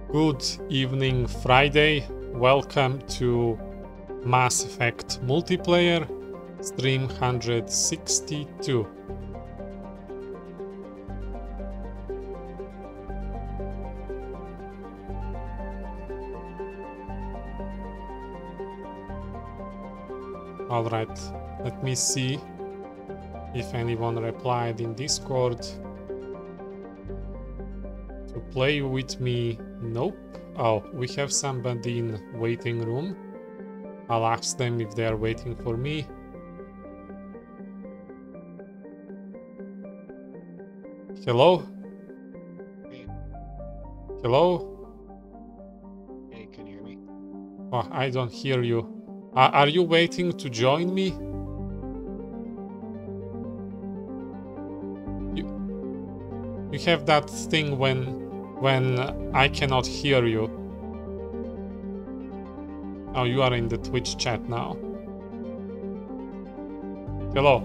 Good evening, Friday. Welcome to Mass Effect Multiplayer, stream 162. Alright, let me see if anyone replied in Discord. To play with me? Nope. Oh, we have somebody in waiting room. I'll ask them if they are waiting for me. Hello? Hey. Hello? Hey, can you hear me? Oh, I don't hear you. Are you waiting to join me? You have that thing when I cannot hear you. Oh, you are in the Twitch chat now. Hello.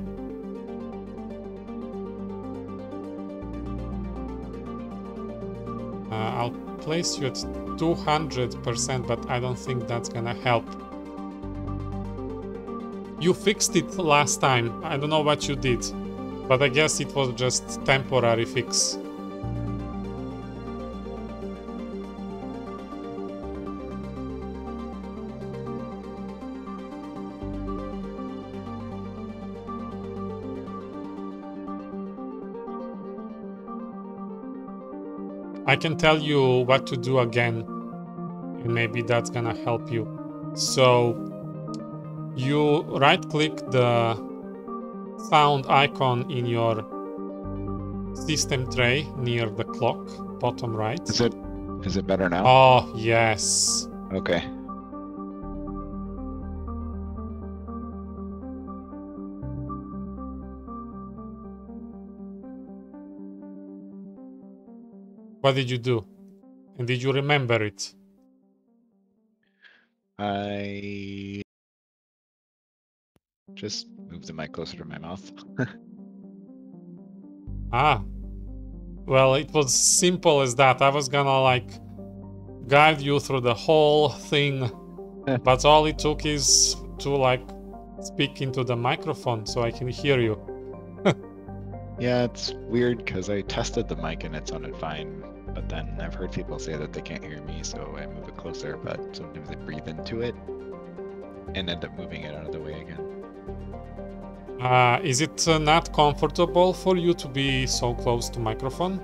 I'll place you at 200%, but I don't think that's gonna help. You fixed it last time. I don't know what you did, but I guess it was just temporary fix. I can tell you what to do again, and maybe that's gonna help you. So you right-click the sound icon in your system tray near the clock, bottom right. Is it better now? Oh, yes. Okay. What did you do? And did you remember it? I just moved the mic closer to my mouth. Ah. Well, it was simple as that. I was gonna like guide you through the whole thing, but all it took is to like speak into the microphone so I can hear you. Yeah, it's weird because I tested the mic and it sounded fine, but then I've heard people say that they can't hear me, so I move it closer, but sometimes I breathe into it and end up moving it out of the way again. Is it not comfortable for you to be so close to microphone?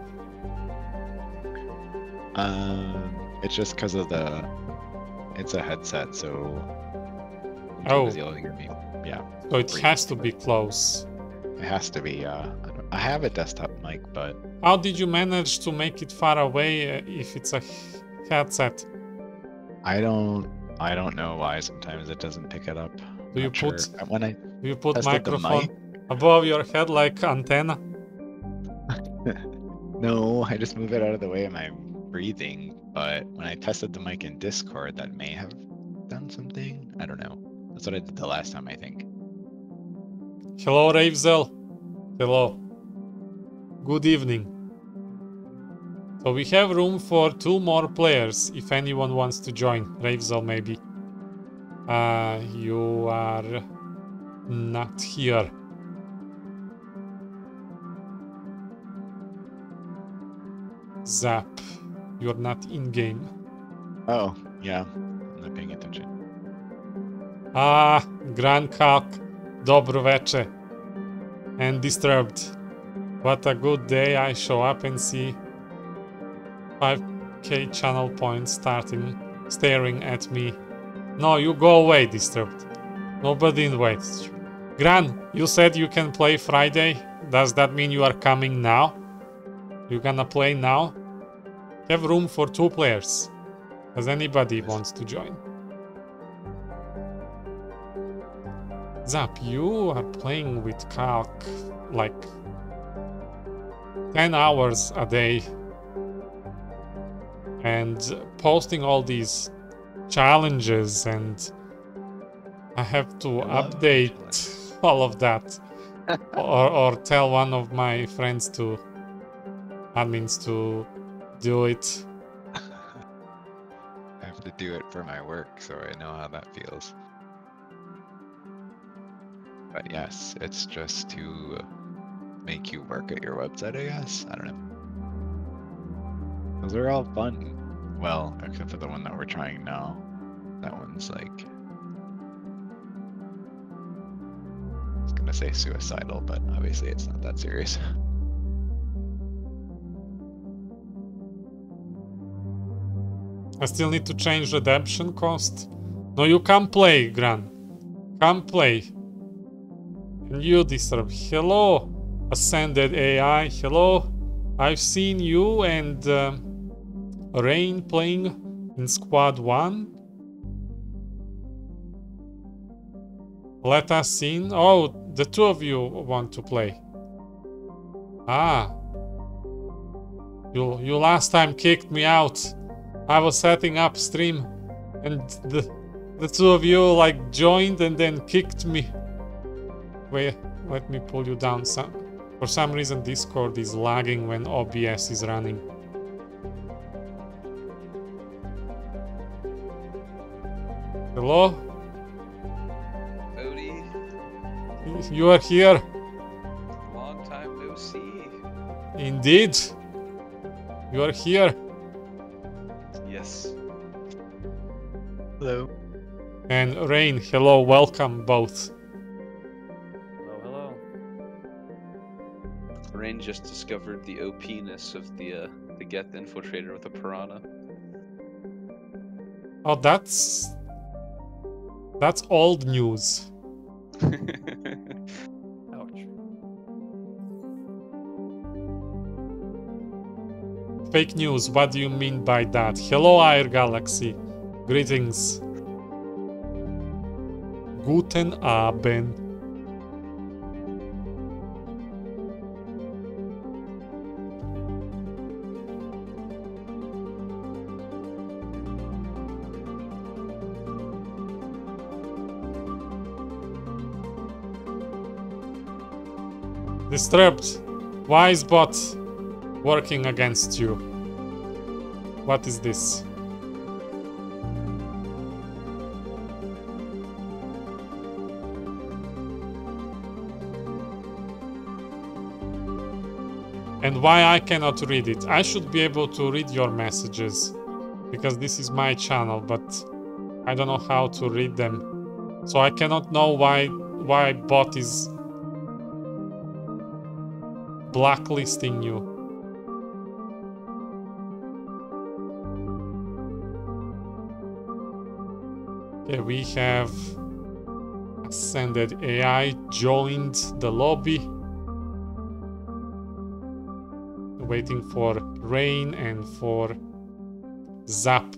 It's just because of it's a headset, so Oh, you'll hear me. Yeah. so it has to be close. It has to be. I have a desktop mic, but How did you manage to make it far away if it's a headset? I don't know why sometimes it doesn't pick it up. Do you put microphone above your head like antenna? No, I just move it out of the way of my breathing. But when I tested the mic in Discord, that may have done something. I don't know. That's what I did the last time, I think. Hello, Ravezel. Hello. Good evening. So we have room for 2 more players if anyone wants to join. Ravezel, maybe. You are not here. Zap, you're not in game. Oh, yeah. I'm not paying attention. Grand Kalk, dobro veče. And Disturbed. What a good day. I show up and see 5k channel points staring at me. No, you go away, Disturbed. Nobody invites you. Gran, you said you can play Friday. Does that mean you are coming now? You gonna play now? Have room for 2 players. Does anybody wants to join? Zap, you are playing with Kalk like 10 hours a day and posting all these challenges, and I have to update all of that or tell one of my friends to admins to do it. to do it for my work, so I know how that feels. But yes, it's just to make you work at your website, I guess. I don't know. Those are all fun. Well, except for the one that we're trying now. That one's like, I was gonna say suicidal, but obviously it's not that serious. I still need to change redemption cost. No, you come play, Gran. Come play. And you disturb. Hello, Ascended AI. Hello. I've seen you and Rain playing in Squad 1. Let us in. Oh, the two of you want to play. Ah. You last time kicked me out. I was setting up stream and the two of you like joined and then kicked me. Wait, let me pull you down. For some reason Discord is lagging when OBS is running. Hello? Odie. You are here. Long time no see. Indeed. You are here. Yes. Hello. And Rain, hello, welcome both. Hello, hello. Rain just discovered the OP-ness of the Geth Infiltrator with a piranha. Oh, that's old news. Ouch. Fake news, what do you mean by that? Hello, Air Galaxy. Greetings. Guten Abend. Disturbed. Why is bot working against you? What is this? And why I cannot read it? I should be able to read your messages because this is my channel, but I don't know how to read them. So I cannot know why bot is blacklisting you. Okay, we have Ascended AI joined the lobby. Waiting for Rain and for Zap.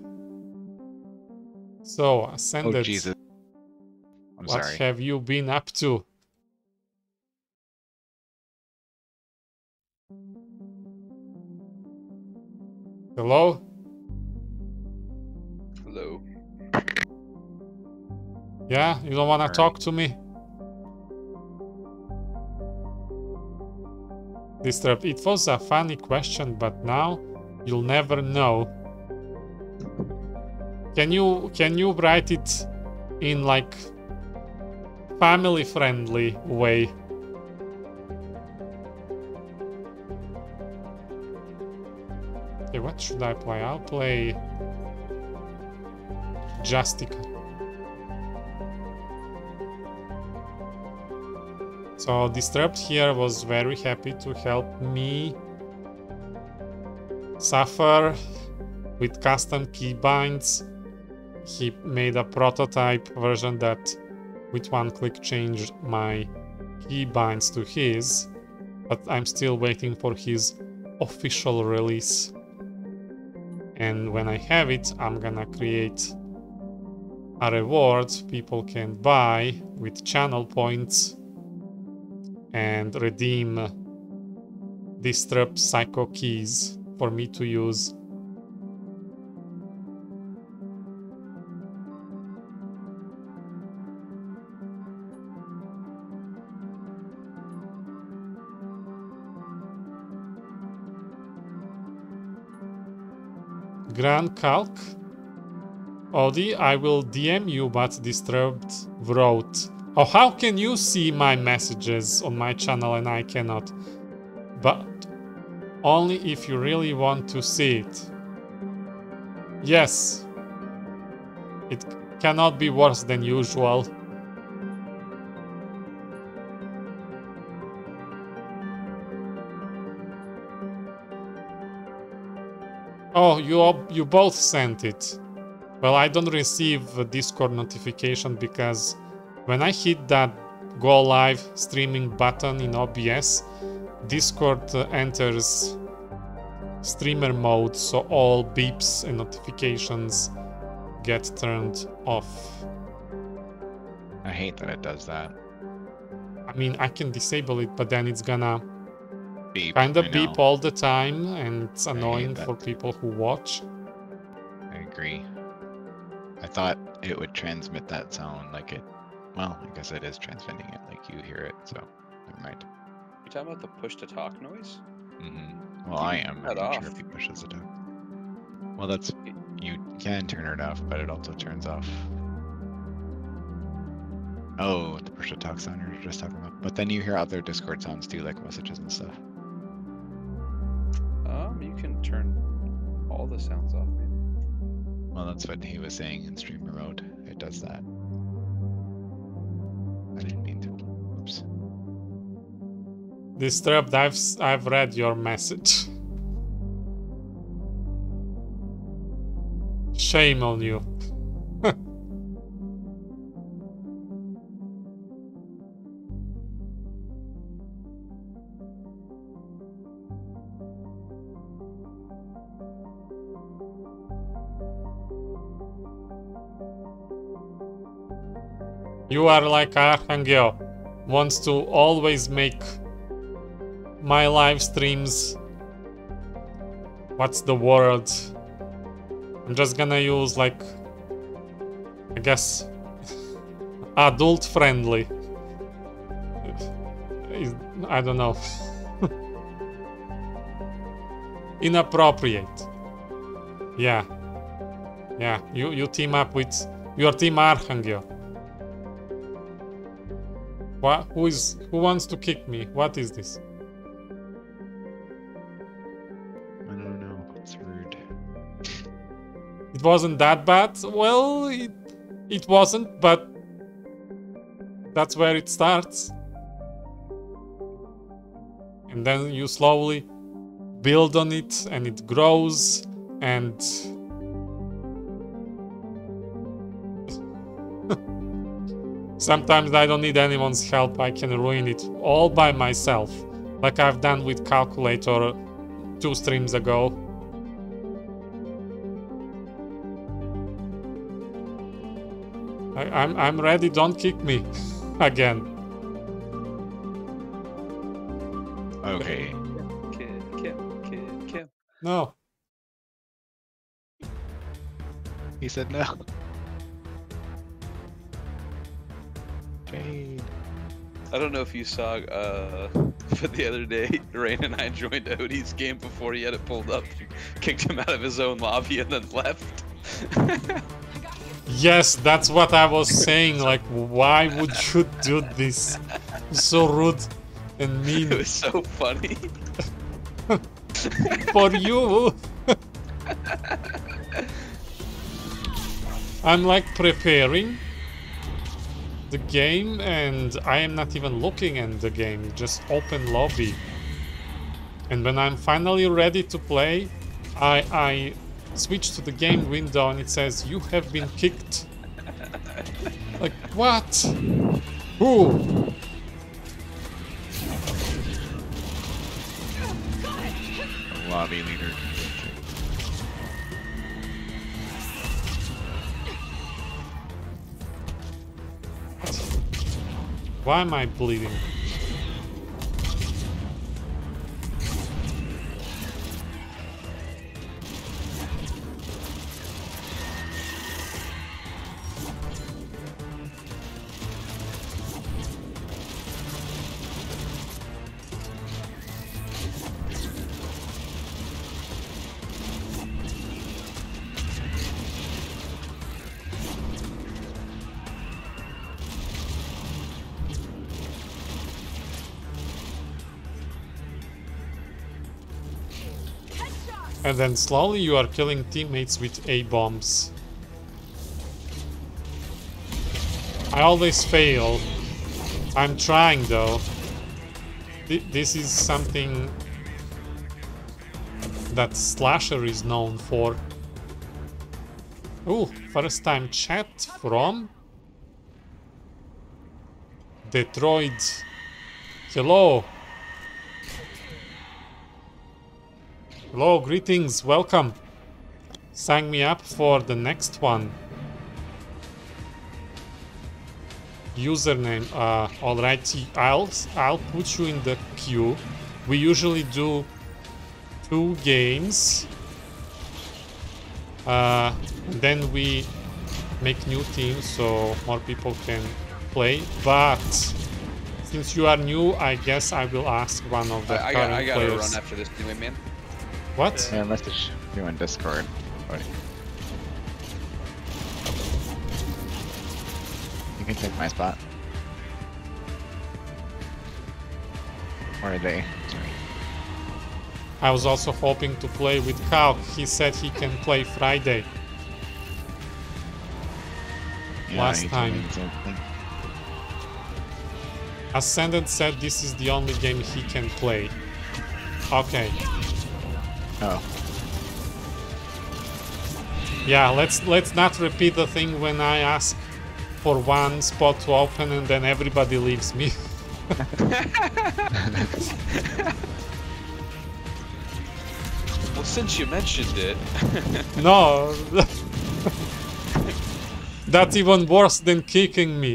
So, Ascended, Oh, Jesus. I'm what sorry. have you been up to? Hello? Hello. Yeah, you don't want to talk to me? Disturbed. It was a funny question, but now you'll never know. Can you write it in like family friendly way? Okay, what should I play? I'll play Justica. So Disturbed here was very happy to help me suffer with custom keybinds. He made a prototype version that with one click changed my keybinds to his, but I'm still waiting for his official release. And when I have it, I'm gonna create a reward people can buy with channel points and redeem Disturbed Psycho keys for me to use. Grand Calc? Odie, I will DM you, but Disturbed wrote, oh, how can you see my messages on my channel and I cannot? But only if you really want to see it. Yes. It cannot be worse than usual. Oh, you both sent it. Well, I don't receive a Discord notification because when I hit that go live streaming button in OBS, Discord enters streamer mode, so all beeps and notifications get turned off. I hate that it does that. I mean, I can disable it, but then it's gonna Beep. kind of I beep know. all the time, and it's hate annoying that. for people who watch. I agree. I thought it would transmit that sound like it. Well, I guess it is transmitting it like you hear it, so never mind. You talking about the push to talk noise? Well, I am. Turn I'm that not sure off. if he pushes it up. Well, that's. You can turn it off, but it also turns off. Oh, the push to talk sound you were just talking about. But then you hear other Discord sounds too, like messages and stuff. You can turn all the sounds off, maybe. Well, that's what he was saying in streamer mode. It does that. I didn't mean to. Oops. Disturbed, I've read your message. Shame on you. You are like Archangel, wants to always make my live streams. What's the word? I'm just gonna use, like, I guess, adult friendly. I don't know. Inappropriate. Yeah. Yeah, you team up with your team Archangel. What? Who wants to kick me? What is this? I don't know. It's rude. It wasn't that bad. Well, it wasn't, but that's where it starts. And then you slowly build on it, and it grows, and sometimes I don't need anyone's help. I can ruin it all by myself, like I've done with Calculator 2 streams ago. I'm ready. Don't kick me again. Okay. Kim. No. He said no. Jade. I don't know if you saw, but the other day, Rain and I joined Odie's game before he had it pulled up, kicked him out of his own lobby, and then left. Yes, that's what I was saying. Like, why would you do this? So rude and mean. It was so funny. For you. I'm like preparing the game and I am not even looking at the game, just open lobby. And when I'm finally ready to play, I switch to the game window and it says you have been kicked. Like, what? Who? The lobby leader. Why am I bleeding? And then slowly you are killing teammates with A-bombs. I always fail. I'm trying though. This is something that Slasher is known for. Ooh, first time chat from Detroit. Hello. Hello, greetings, welcome. Sign me up for the next one. Username, alright, I'll put you in the queue. We usually do 2 games. Then we make new teams so more people can play. But since you are new, I guess I will ask one of the current I gotta players. run after this anyway, man. What? Yeah, message you on Discord. Buddy. You can take my spot. Or are they? Sorry. I was also hoping to play with Kalk. He said he can play Friday. Yeah, Last he told time. me the same thing. Ascendant said this is the only game he can play. Okay. Oh. Yeah, let's not repeat the thing when I ask for one spot to open and then everybody leaves me. Well, since you mentioned it, No. That's even worse than kicking me.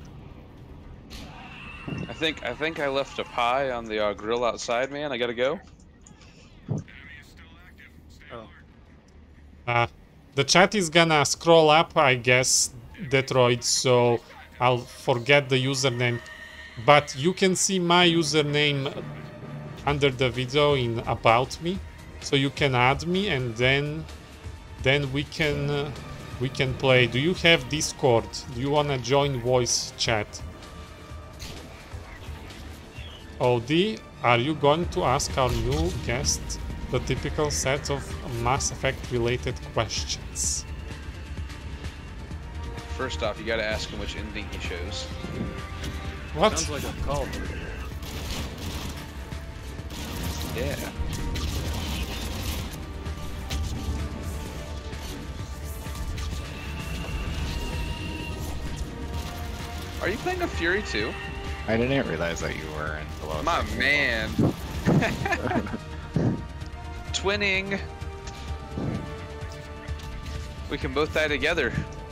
I think I left a pie on the grill outside, man. I gotta go. The chat is gonna scroll up, I guess, Detroit, so I'll forget the username. But you can see my username under the video in About Me, so you can add me, and then we can play. Do you have Discord? Do you wanna join voice chat? OD, are you going to ask our new guest the typical set of Mass Effect related questions? First off, you gotta ask him which ending he chose. What? Sounds like a cult. Yeah. Are you playing a Fury too? I didn't realize that you were in below. My man. Twinning. We can both die together.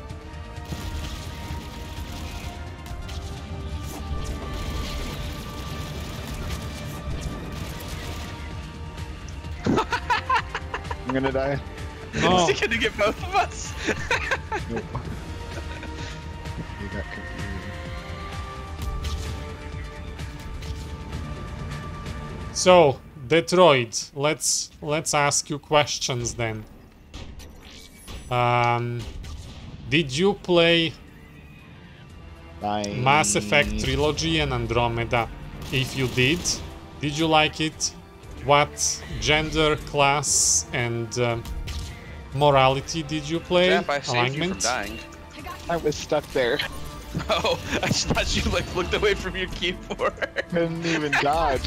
I'm gonna die. No. Is he gonna get both of us? Nope. You got confused. So, Detroit, let's ask you questions then. Did you play Bye. Mass Effect Trilogy and Andromeda? If you did you like it? What gender, class, and morality did you play? Jap, I saved you from Alignment? dying. I was stuck there. Oh, I just thought you like looked away from your keyboard. Couldn't even dodge.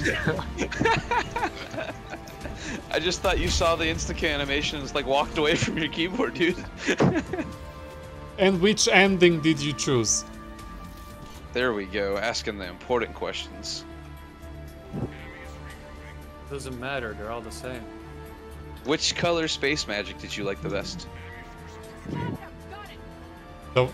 I just thought you saw the insta animations, like walked away from your keyboard, dude. And which ending did you choose? There we go, asking the important questions. Doesn't matter, they're all the same. Which color space magic did you like the best? So,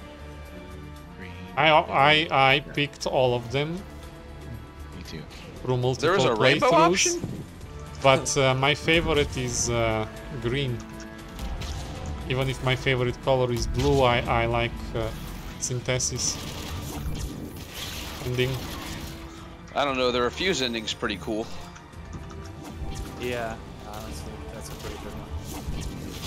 I picked all of them Me too. through multiple There was a rainbow playthroughs, option? but my favorite is green. Even if my favorite color is blue, I like Synthesis ending. I don't know, the refuse ending's pretty cool. Yeah, honestly, that's a pretty good one.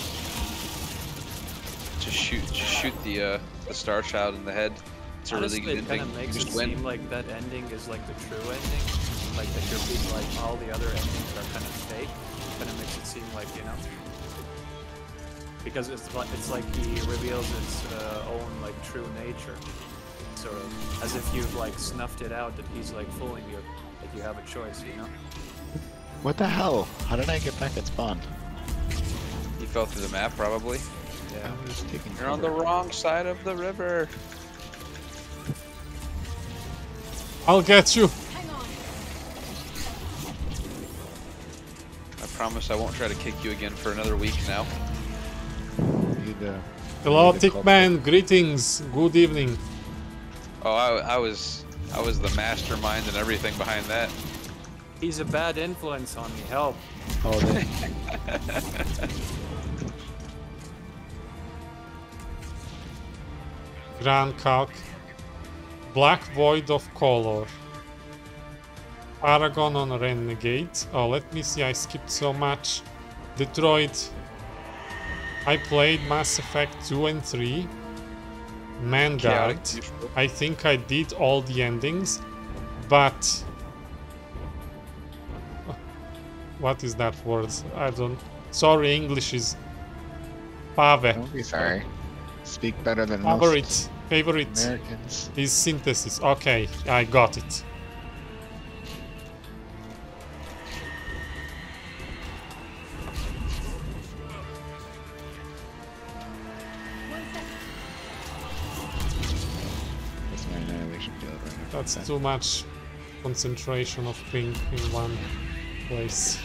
Just shoot the Star Child in the head. It's a Honestly, really good it kind ending. of makes You it just win. seem like that ending is like the true ending. Like that you're being like all the other endings are kind of fake. kind of makes it seem like, you know, because it's like he reveals his own like true nature, sort of, as if you've like snuffed it out that he's like fooling you, like you have a choice, you know. What the hell? How did I get back at spawn? You fell through the map, probably. Yeah. I was taking You're on the cover. wrong side of the river. I'll get you. I promise I won't try to kick you again for another week now. Hello, Tickman. Greetings. Good evening. Oh, I was the mastermind and everything behind that. He's a bad influence on me. Help. Oh, they, Grand Calc. Black Void of Color. Paragon on Renegade. Oh, let me see. I skipped so much. Detroit. I played Mass Effect 2 and 3. Vanguard. Chaotic neutral. I think I did all the endings, but what is that word? I don't. Sorry, English is Pave. don't be sorry. Speak better than most Favorite Americans. is synthesis. Okay, I got it. That's my annihilation field right now. That's Okay. too much concentration of ping in one place.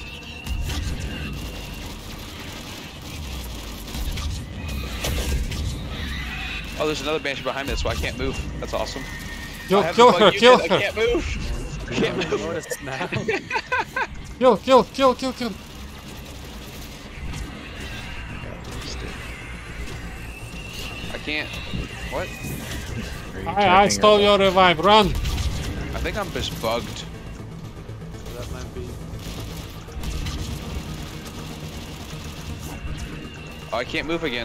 Oh, there's another Banshee behind me, that's why I can't move. That's awesome. Kill, I have kill the her, bug kill muted, I her! can't move. I can't move. Notice now. Kill! I got roasted. I can't. What? Are you I typing stole or your revive, run! I think I'm just bugged. So that might be. Oh, I can't move again.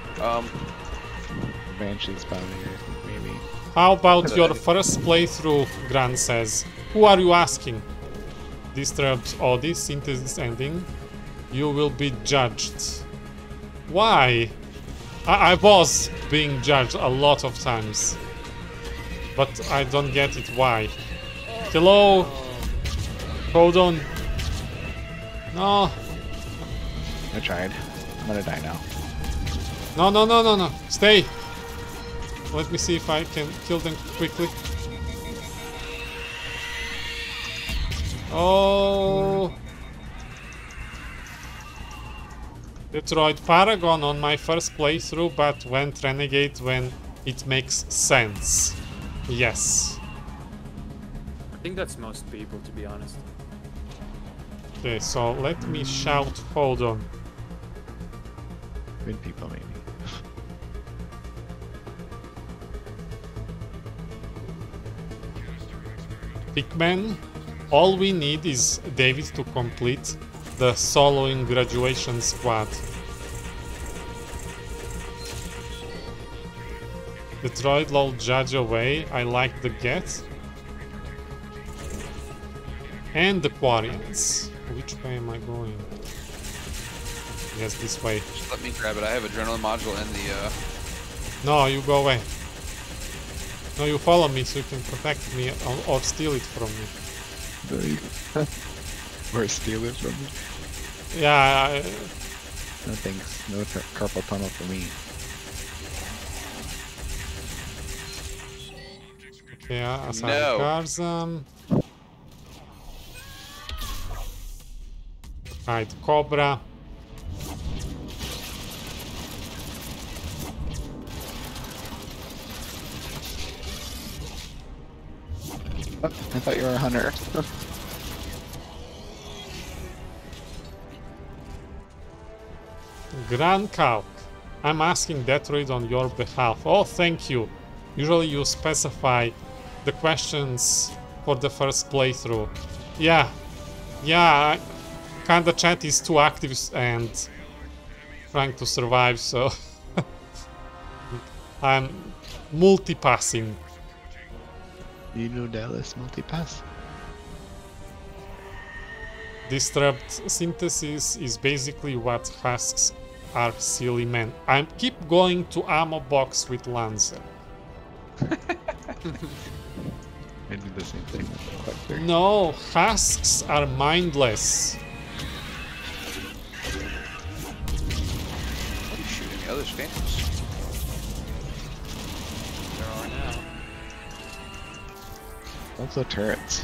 Banshee's probably here, maybe. How about your first playthrough, Gran says. Who are you asking? Disturbed Audi, synthesis ending. You will be judged. Why? I was being judged a lot of times. But I don't get it, why? Hello? Hold on. No. I tried. I'm gonna die now. No. Stay. Let me see if I can kill them quickly. Oh. Detroit Paragon on my first playthrough, but went Renegade when it makes sense. Yes. I think that's most people, to be honest. Okay, so let me shout. Hold on. Good people, maybe. Pickman, all we need is David to complete the soloing graduation squad. Detroit lol judge away. I like the get. And the Quarians. Which way am I going? Yes, this way. Just let me grab it. I have adrenaline module and the No, you go away. No, you follow me so you can protect me or steal it from me. Or steal it from me. Yeah, No thanks. No carpal tunnel for me. okay, assign No. cars. Hide Cobra. Oh, I thought you were a hunter. Grand Calc. I'm asking Detroit on your behalf. Oh, thank you. Usually you specify the questions for the first playthrough. Yeah. Kinda chat is too active and trying to survive, so I'm multipassing. You know Dallas multipass? Disturbed synthesis is basically what husks are silly men. I keep going to ammo box with Lancer. I do the same thing with the collector. No, husks are mindless. What are you shooting the other spams? There are now. Also turrets.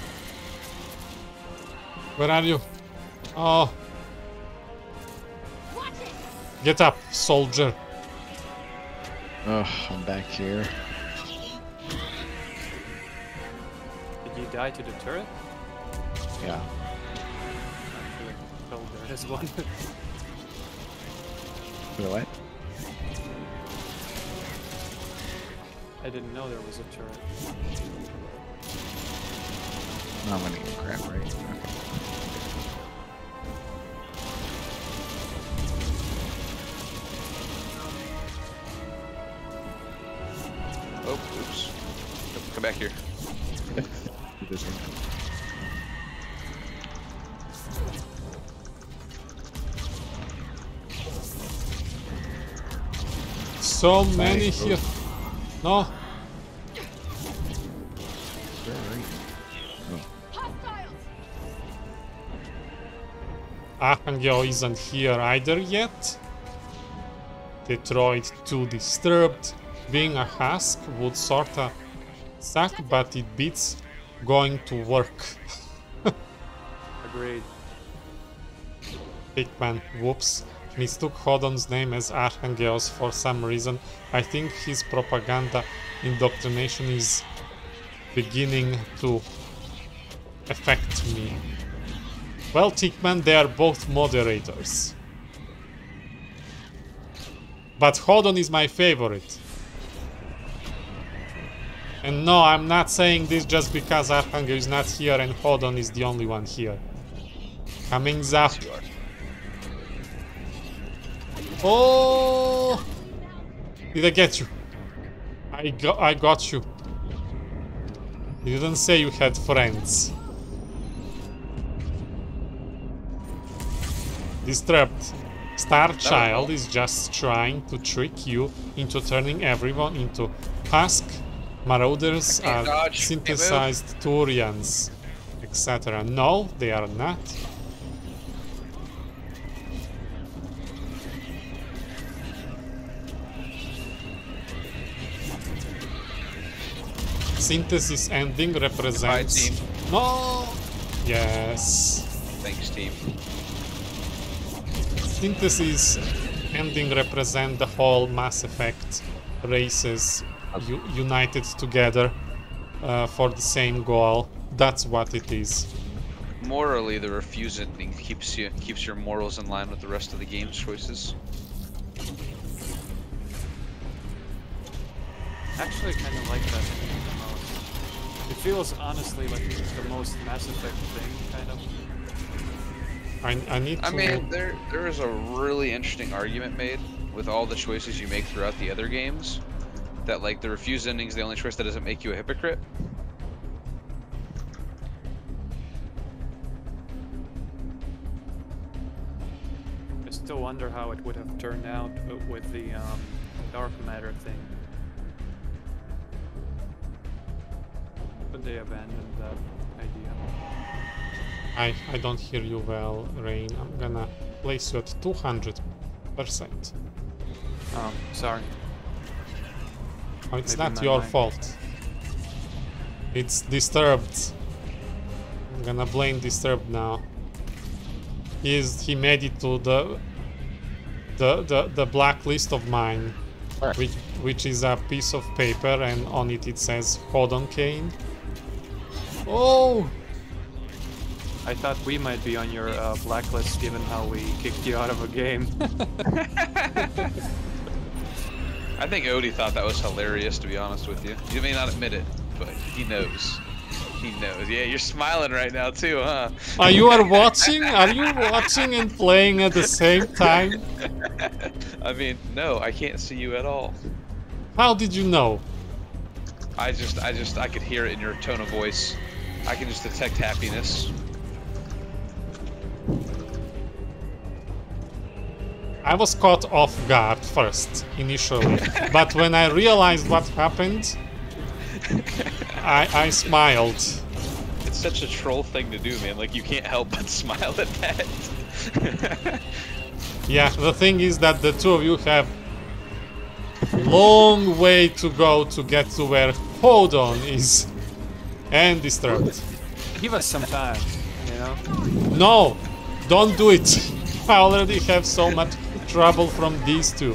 Where are you? Oh. Get up, soldier. Oh, I'm back here. Did you die to the turret? Yeah. Actually, oh, there is one. Wait, what? I didn't know there was a turret. No, I'm gonna get crap, right? Okay. Oh, oops. Come back here. Do the same thing. So many here. No. Where are you? Archangel isn't here either yet. Detroit too disturbed. Being a husk would sorta suck, but it beats going to work. Agreed. Pigman, whoops, mistook Hodon's name as Archangel's for some reason. I think his propaganda indoctrination is beginning to affect me. Well, Tickman, they are both moderators. But Hodon is my favorite. And no, I'm not saying this just because Archangel is not here and Hodon is the only one here. Coming up. Yes, you are. Oh! Did I get you? I got you. You didn't say you had friends. Disturbed. Star Child is just trying to trick you into turning everyone into husk. Marauders can't are dodge, can't move. synthesized Turians, etc. No, they are not. Synthesis ending represents... team. No! Yes. Thanks, team. Synthesis ending represent the whole Mass Effect races united together for the same goal. That's what it is. Morally, the refuse ending keeps your morals in line with the rest of the game's choices. Actually, kind of like that the most. It feels honestly like it's the most Mass Effect thing, kind of. I need to... I mean, there is a really interesting argument made with all the choices you make throughout the other games, that like the refuse ending is the only choice that doesn't make you a hypocrite. I still wonder how it would have turned out with the dark matter thing. But they abandoned that idea. I don't hear you well, Rain. I'm gonna place you at 200%. Oh, sorry. Oh, it's Maybe not my your mic. fault. It's Disturbed. I'm gonna blame Disturbed now. He made it to the blacklist of mine, Where? which is a piece of paper, and on it says Hodon Kane. Oh! I thought we might be on your blacklist given how we kicked you out of a game. I think Odie thought that was hilarious, to be honest with you. You may not admit it, but he knows. He knows. Yeah, you're smiling right now too, huh? Are you watching? Are you watching and playing at the same time? I mean, no, I can't see you at all. How did you know? I could hear it in your tone of voice. I can just detect happiness. I was caught off guard first, initially. But when I realized what happened, I smiled. It's such a troll thing to do, man. Like, you can't help but smile at that. Yeah, the thing is that the two of you have long way to go to get to where Hodon is. And Disturbed. Give us some time, you know? No! Don't do it! I already have so much trouble from these two.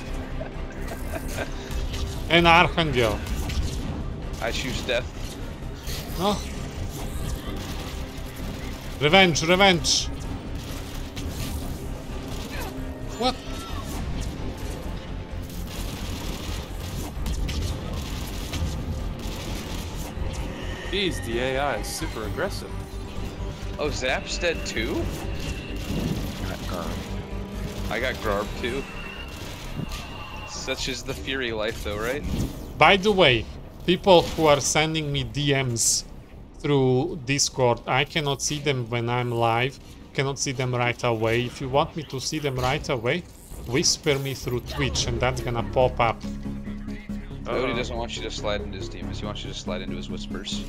And Archangel. I choose death. No. Revenge, revenge! What? Jeez, the AI is super aggressive. Oh, Zap's dead too? I got Garb too. Such is the Fury life though, right? By the way, people who are sending me DMs through Discord, I cannot see them when I'm live, cannot see them right away. If you want me to see them right away, whisper me through Twitch and that's gonna pop up. Odie doesn't want you to slide into his demons, he wants you to slide into his whispers.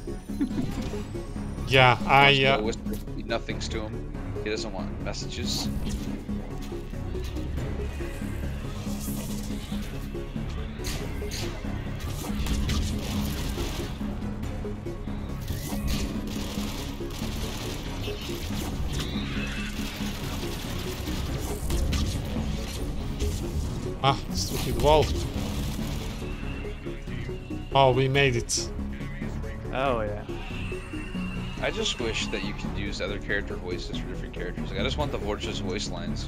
Yeah, Whispers mean nothings to him. He doesn't want messages. Ah, stupid wall. Oh, we made it. Oh, yeah. I just wish that you could use other character voices for different characters. Like, I just want the Vorge's voice lines.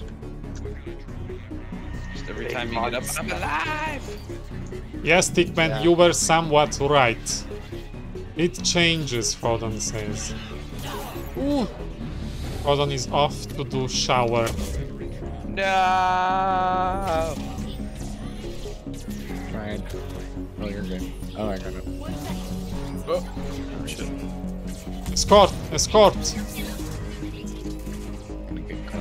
Just every time you get up, I'm alive! Yes, Stickman, Yeah. you were somewhat right. It changes, Frodon says. Ooh. Frodon is off to do shower. No! Trying. Oh, you're good. Oh, I got it. Oh. Shit. Escort! Escort! Gonna get caught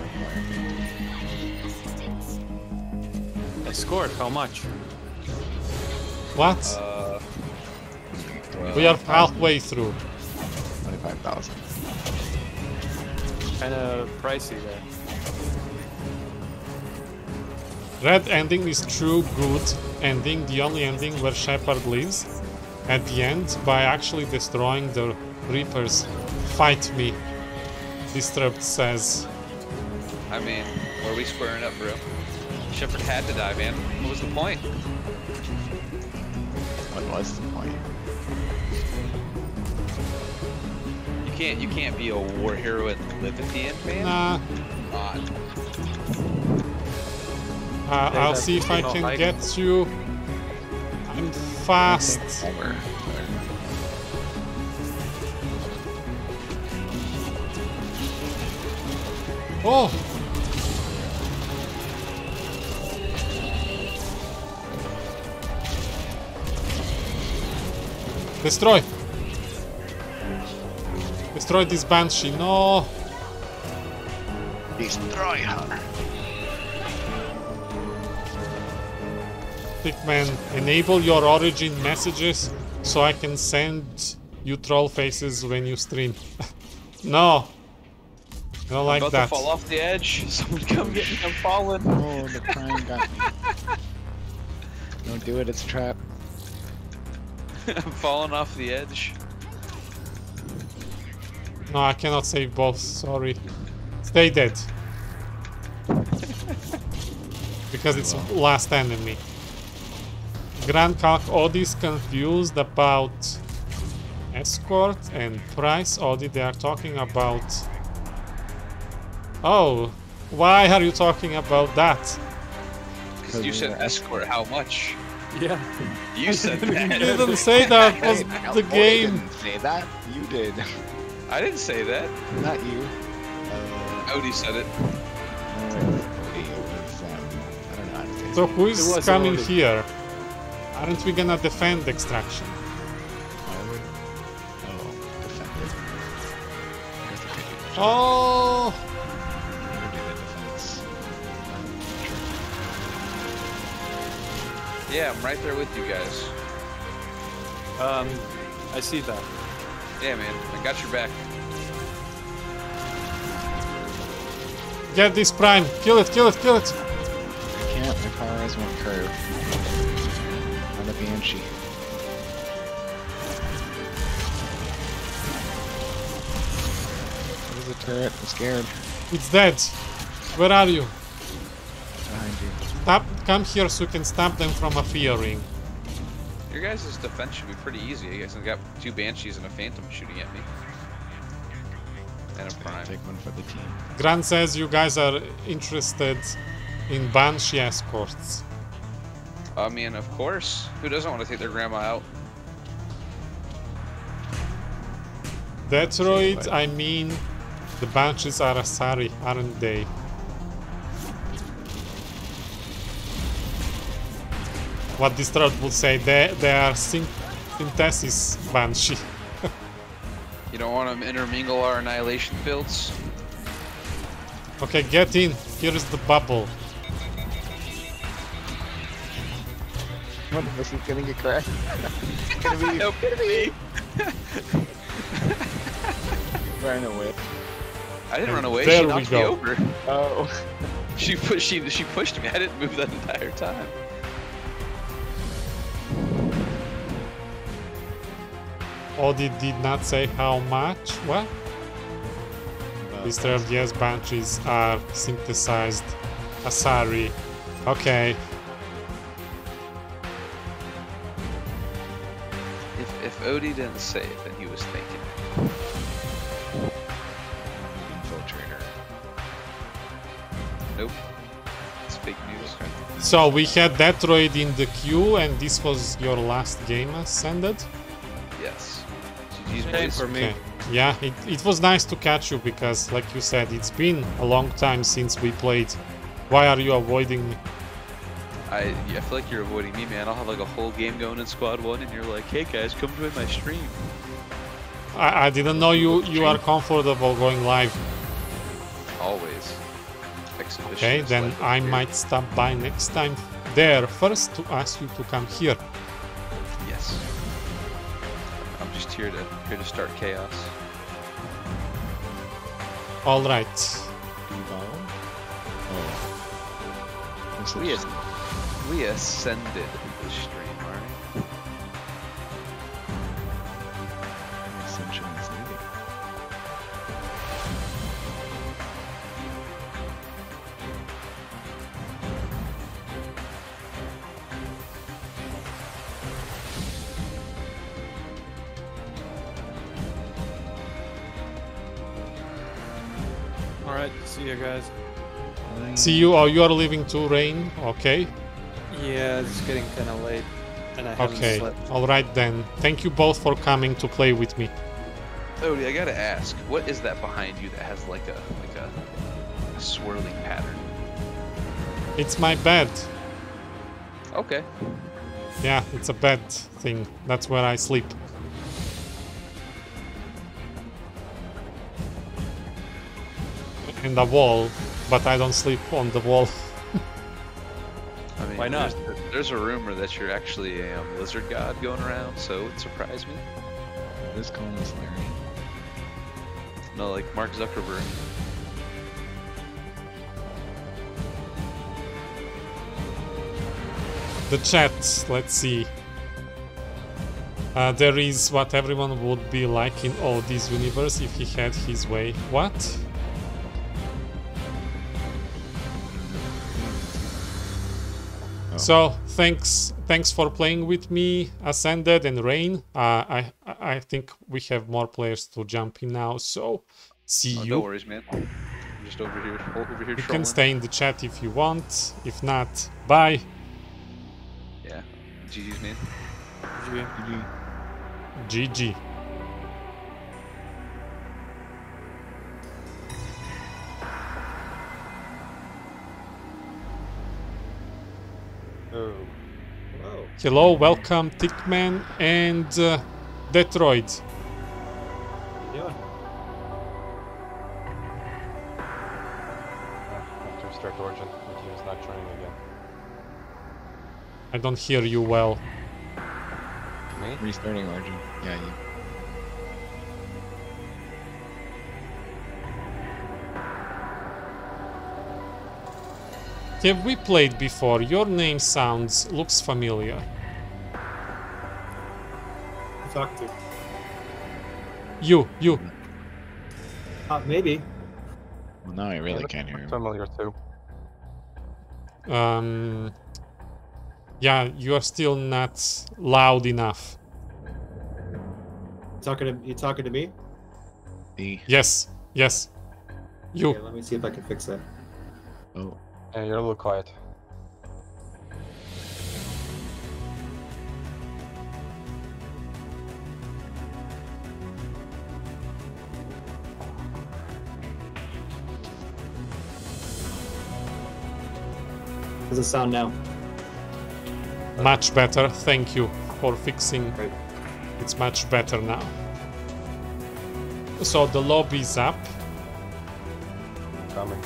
Escort, how much? What? We are halfway through. 25,000. Kinda pricey there. Red ending is true good ending, the only ending where Shepard lives at the end by actually destroying the Reapers. Fight me, Disturbed says. I mean, were we squaring up, bro? Shepard had to die, man. What was the point? What was the point? You can't be a war hero and live at the end, man. Nah, Come on. I'll see if I can get you. I'm fast. Ever. Oh! Destroy! Destroy this Banshee, no! Destroy her. Stickman, enable your origin messages so I can send you troll faces when you stream. No! I don't like About that. to fall off the edge. Someone come get me, I'm falling. Oh, the prime got me. Don't do it, it's a trap. I'm falling off the edge. No, I cannot save both, sorry. Stay dead. Because it's last enemy. Grand Calc Audi is confused about escort and price Audi. They are talking about... Oh, why are you talking about that? Because you said escort, how much? Yeah. You said You that. didn't say that was Hey, the Boy game. didn't say that. You did. I didn't say that. Not you. Odie said it. It was, I don't know how to say So it. who It is was coming Audi. here? Aren't we gonna defend extraction? Forward. Oh, defender. Here's the ticket. Oh! Never do the defense. Yeah, I'm right there with you guys. I see that. Yeah, man, I got your back. Get this Prime. Kill it, kill it, kill it. I can't, my power eyes won't curve. I'm a Banshee. There's a turret, I'm scared. It's dead. Where are you? Behind you. Come here so you can stop them from a fear ring. Your guys' defense should be pretty easy. I guess I got 2 Banshees and a Phantom shooting at me. And a Prime. Take one for the team. Grant says you guys are interested in Banshee escorts. I mean, of course. Who doesn't want to take their grandma out? Detroit, I mean, the Banshees are Asari, aren't they? What this thread would say, they are synthesis Banshee. You don't want to intermingle our annihilation fields? Okay, get in. Here is the bubble. One of us is gonna get crashed. It's gonna be Nope, me. ran away. I didn't run away. There She we knocked me go. over. Oh. She pushed me. I didn't move that entire time. Odie did not say how much. What? Mr. Yes, Banshees are synthesized Asari. Okay. If Odie didn't say it, then he was thinking. Infiltrator. Nope. It's fake news. So we had Detroit in the queue, and this was your last game, Ascended? Yes. GG's Same boys. for me. Okay. Yeah, it was nice to catch you because, like you said, it's been a long time since we played. Why are you avoiding me? I feel like you're avoiding me, man. I'll have like a whole game going in Squad 1, and you're like, hey guys, come join my stream. I didn't know you are comfortable going live. Always. Okay, Exhibitionist then like I here. might stop by next time there first to ask you to come here. Yes. I'm just here to start chaos. All right. Evolve? Oh. This We, is we ascended the stream, alright? Ascension is needed. Alright, see you guys. See you. Oh, you are leaving to Rain. Okay. Yeah, it's getting kind of late, and I haven't Okay. slept. All right then. Thank you both for coming to play with me. Odie, I gotta ask, what is that behind you that has like a swirling pattern? It's my bed. Okay. Yeah, it's a bed thing. That's where I sleep. And a wall, but I don't sleep on the wall. I mean, Why not? There's a rumor that you're actually a lizard god going around, so it would surprise me. This call is Larry. No, like Mark Zuckerberg. The chat, let's see. There is what everyone would be like in Odie's universe if he had his way. What? Oh. So thanks for playing with me, Ascended and Rain. I think we have more players to jump in now. So see Oh, you. no worries, man. I'm just over here You trolling. can stay in the chat if you want. If not, bye. Yeah. GG's, man. GG. Oh. Whoa. Hello, welcome Tickman and Detroit. Yeah. Have to restart Origin. The team is not joining again. I don't hear you well. Me? Restarting Origin. Yeah, you. Have we played before? Your name looks familiar. Talk to. You. Maybe. Well, now I really Yeah, can't hear him. Familiar too. Yeah, you are still not loud enough. You talking to me? Me. Yes. You. Okay, let me see if I can fix that. Oh. Yeah, you're a little quiet. How's it sound now? Much better. Thank you for fixing. Great. It's much better now. So the lobby's up. Coming.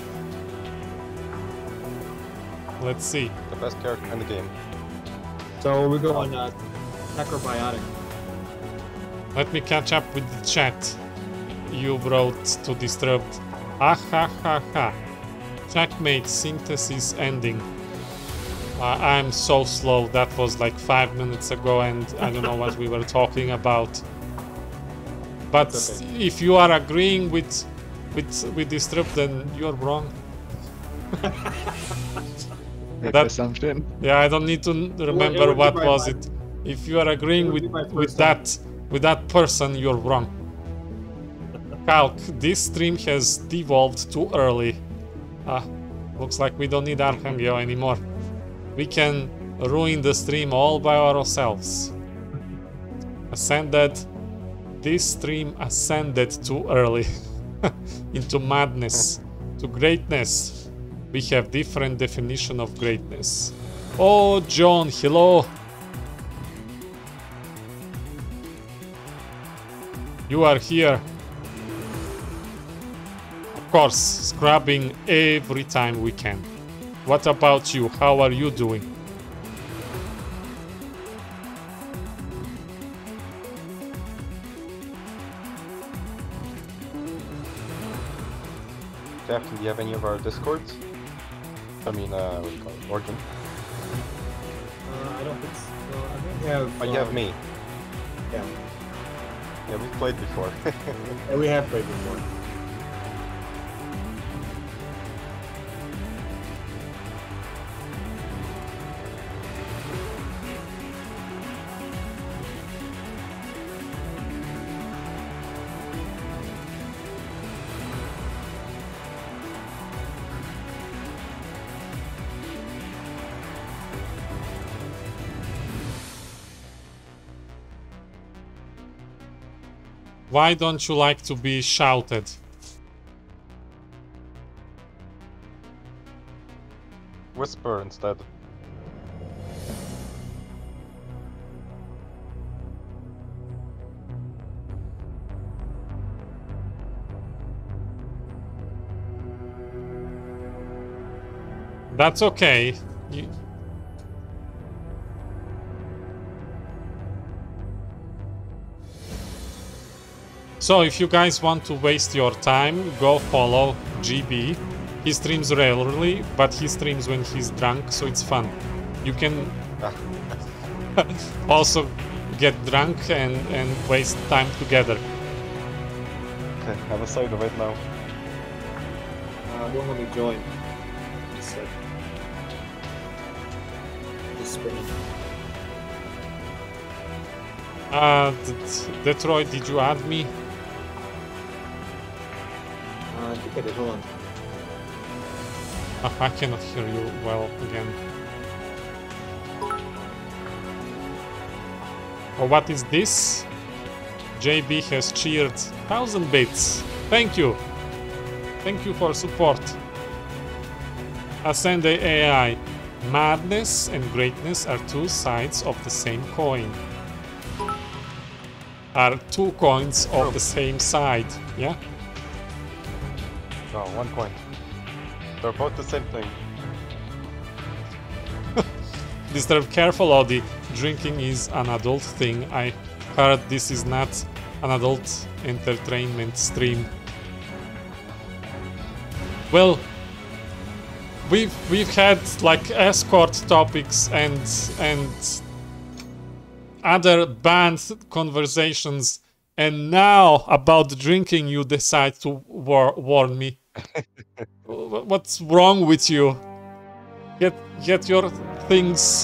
Let's see. The best character in the game. So we go on Necrobiotic. Let me catch up with the chat. You wrote to Disturbed. Ah ha ha ha. Checkmate synthesis ending. I'm so slow. That was like 5 minutes ago, and I don't know what we were talking about. But Okay. if you are agreeing with Disturbed, then you're wrong. Make That- assumption. Yeah, I don't need to remember would be what my was mind. it. If you are agreeing It would with be my first that person, you're wrong. Calc, this stream has devolved too early. Looks like we don't need Archangel anymore. We can ruin the stream all by ourselves. Ascended. This stream ascended too early into madness, to greatness. We have different definition of greatness. Oh, John, hello. You are here. Of course, scrubbing every time we can. What about you? How are you doing? Captain, do you have any of our discords? I mean, what do you call it? Origin. I don't think so. I may have. Oh, you have me. Yeah. Yeah, we've played before. Yeah, we have played before. Why don't you like to be shouted? Whisper instead. That's okay. So if you guys want to waste your time, go follow GB. He streams rarely, but he streams when he's drunk, so it's fun. You can also get drunk and waste time together. Have a side of it now. Won't let me join. Just like just spinning. Detroit, did you add me? I think I did. Hold on. I cannot hear you well again. Oh, what is this? JB has cheered 1,000 bits. Thank you. Thank you for support. Ascend the AI. Madness and greatness are two sides of the same coin. Are two coins of the same side, yeah? No, 1 point. They're both the same thing. Disturb, careful, Odie. Drinking is an adult thing. I heard this is not an adult entertainment stream. Well, we've had like escort topics and other banned conversations, and now about drinking you decide to warn me. What's wrong with you? Get your things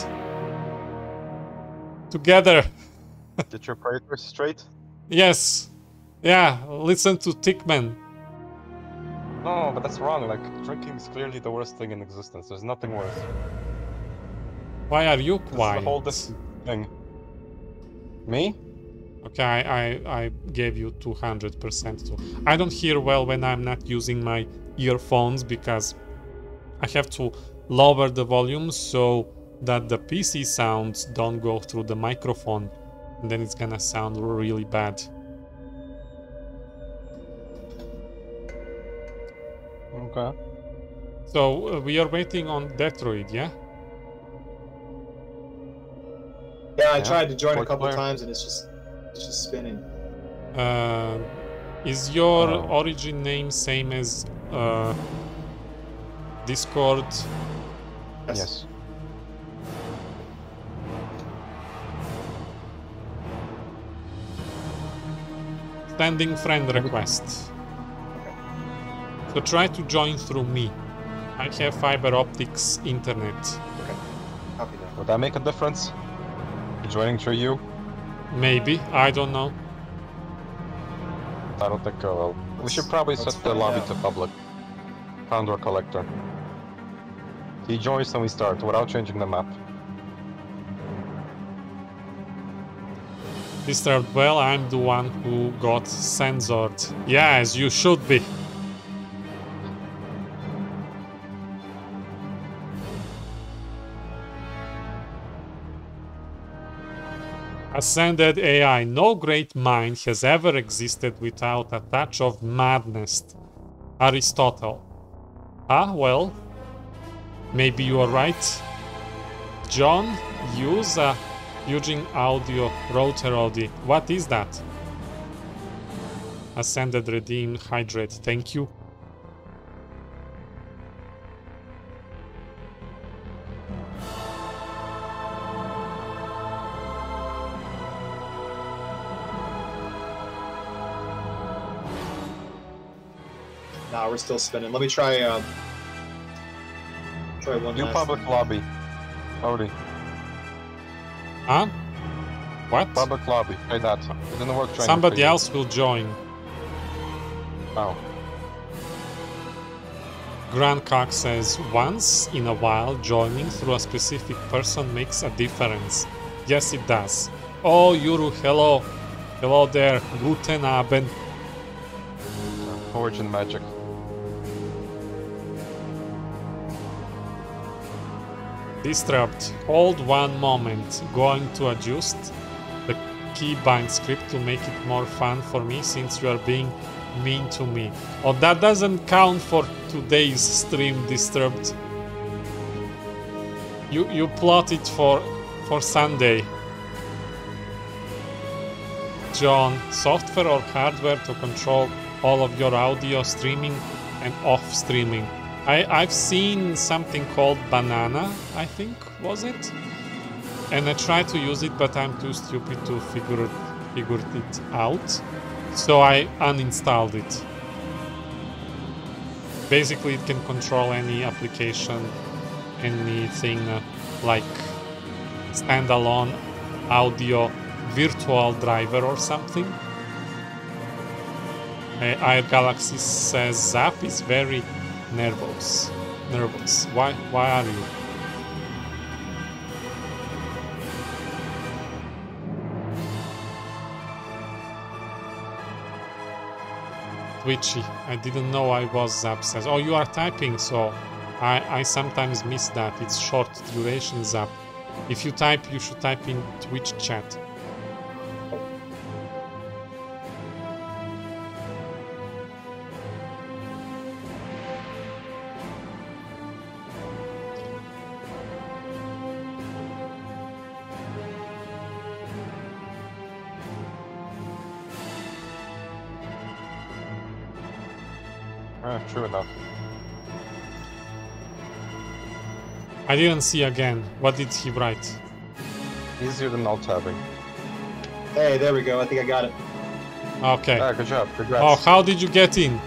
together. Get your priorities straight. Yes. Yeah, listen to Tickman. No, but that's wrong. Like, drinking is clearly the worst thing in existence. There's nothing worse. Why are you This is the quiet? whole different thing. Me? Okay, I gave you 200% too. I don't hear well when I'm not using my earphones because I have to lower the volume so that the PC sounds don't go through the microphone, and then it's gonna sound really bad. Okay. So we are waiting on Detroit, yeah? Yeah, I Yeah, tried to join a quite couple clear. times and it's just spinning. Is your Oh. origin name same as Discord? Yes. Standing friend request. So try to join through me. I have fiber optics internet. Copy that. Would that make a difference? Joining through you? Maybe, I don't know. I don't think I will. We should probably Let's set the find lobby out. to public. Condor collector. He joins and we start without changing the map. Disturbed, well, I'm the one who got censored. Yeah, as you should be. Ascended AI. No great mind has ever existed without a touch of madness. Aristotle. Ah, well, maybe you are right. John, use a Eugene Audio Router Audi. What is that? Ascended, redeem, hydrate. Thank you. Nah, we're still spinning. Let me try one New last public thing. lobby. Odie. Huh? What? Public lobby. Try that. It didn't work. Trying Somebody for you. else will join. Oh. Grand Cock says, once in a while, joining through a specific person makes a difference. Yes, it does. Oh, Yuru, hello. Hello there. Guten Abend. Origin magic. Disturbed. Hold one moment. Going to adjust the keybind script to make it more fun for me since you are being mean to me. Oh, that doesn't count for today's stream, Disturbed. You plot it for Sunday. John, software or hardware to control all of your audio streaming and off streaming. I've seen something called Banana, I think, was it? And I tried to use it, but I'm too stupid to figure it out. So I uninstalled it. Basically, it can control any application, anything like standalone audio virtual driver or something. Air Galaxy says Zap is very nervous. Why are you? Twitchy. I didn't know I was Zap says. Oh, you are typing, so I sometimes miss that. It's short duration Zap. If you type, you should type in Twitch chat. True enough. I didn't see again. What did he write? Easier than alt-tabbing. Hey, there we go. I think I got it. Okay. Good job. Congrats. Oh, how did you get in?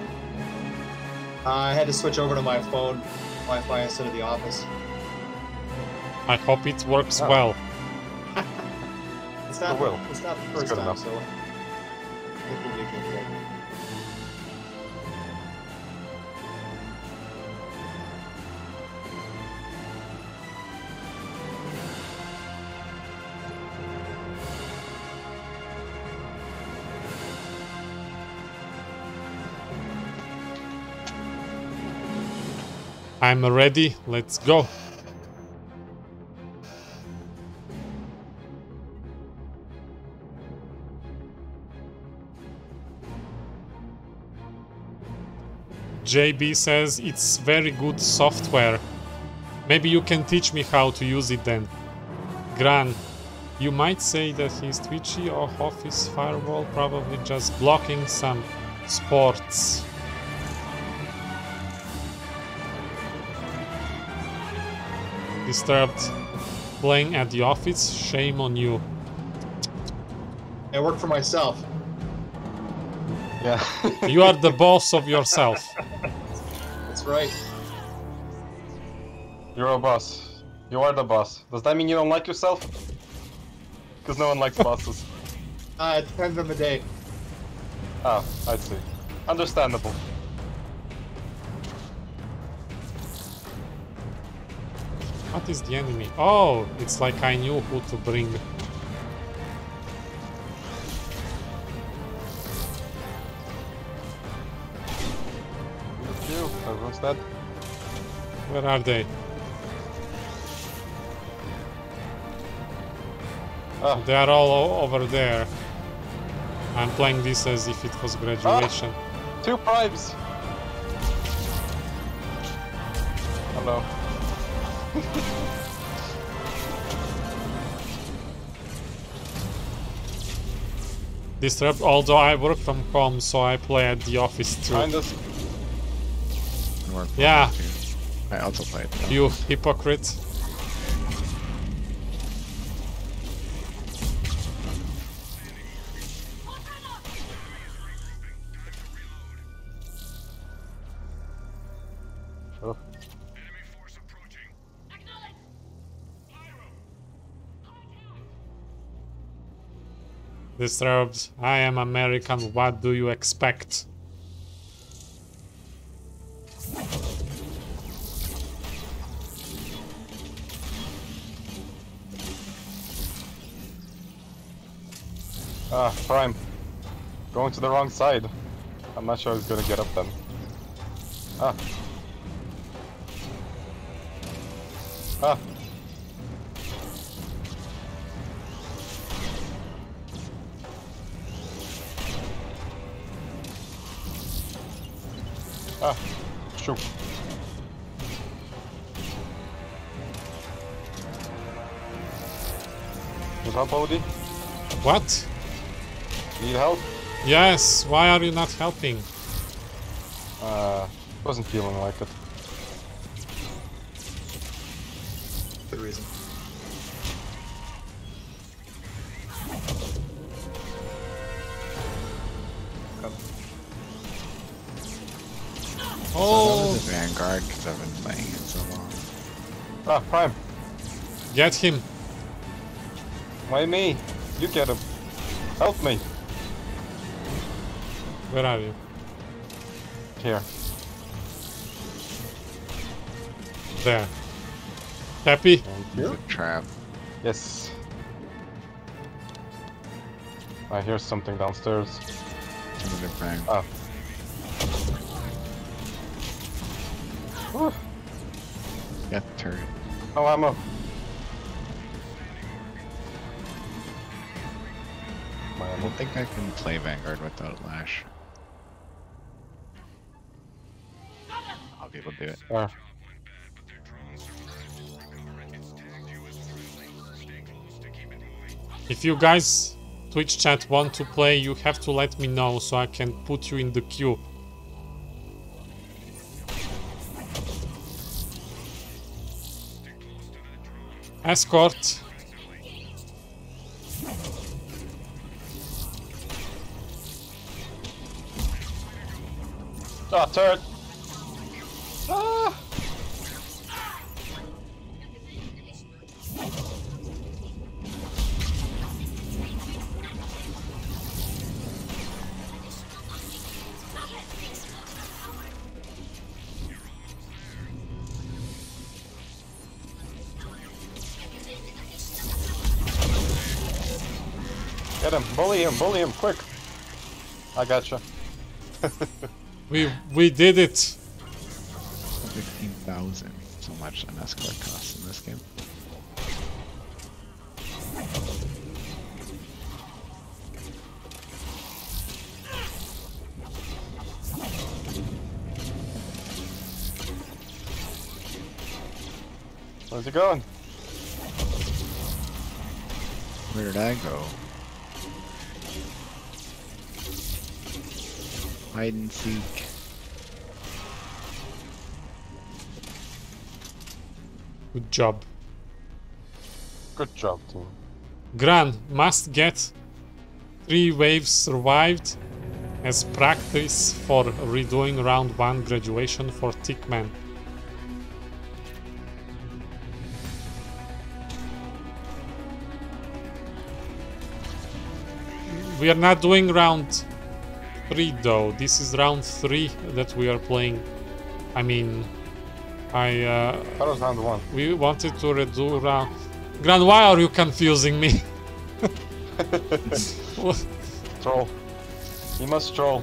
I had to switch over to my phone Wi-Fi instead of the office. I hope it works Oh. well. It's not. It will. It's not the It's first good time, enough. so I think we'll be good. I'm ready. Let's go. JB says it's very good software. Maybe you can teach me how to use it then. Gran, you might say that he's twitchy or off his firewall, probably just blocking some sports. Disturbed playing at the office? Shame on you. I work for myself. Yeah. You are the boss of yourself. That's right. You're a boss. You are the boss. Does that mean you don't like yourself? Because no one likes bosses. It depends on the day. Ah, I see. Understandable. What is the enemy? Oh, it's like I knew who to bring. Thank you. Everyone's dead. Where are they? Ah, They are all over there. I'm playing this as if it was graduation. 2 primes. Hello. Disturbed, although I work from home, so I play at the office too. Find us. Work for Yeah. me too. I also play it. You hypocrite. Sure. Disturbed, I am American, what do you expect? Ah, Prime. Going to the wrong side. I'm not sure he's gonna get up then. Ah. Ah. Ah. Shoot. Need help, Odie? What? Need help? Yes, why are you not helping? Wasn't feeling like it. Good reason. Come. Oh, The Vanguard, because I've been playing it so long. Ah, Prime. get him. Why me? You get him. Help me. Where are you? Here. There. Happy? Thank It's a trap. Yes. I hear something downstairs. Another bang. Ah. Whew. Get the turret. No ammo. My I ammo. don't think I can play Vanguard without Lash. I'll be able to do it. Ah. If you guys Twitch chat want to play, you have to let me know so I can put you in the queue. Escort. Ah, turret! Ah! Get him, bully him, quick! I gotcha. We did it. 15,000. So much an escort costs in this game. Where's he going? Where did I go? Hide and seek. Good job. Good job, team. Gran must get 3 waves survived as practice for redoing round 1 graduation for Tickman. We are not doing round 3 though. This is round 3 that we are playing. I mean, That was round 1. we wanted to redo round. Gran, why are you confusing me? Troll. He must troll.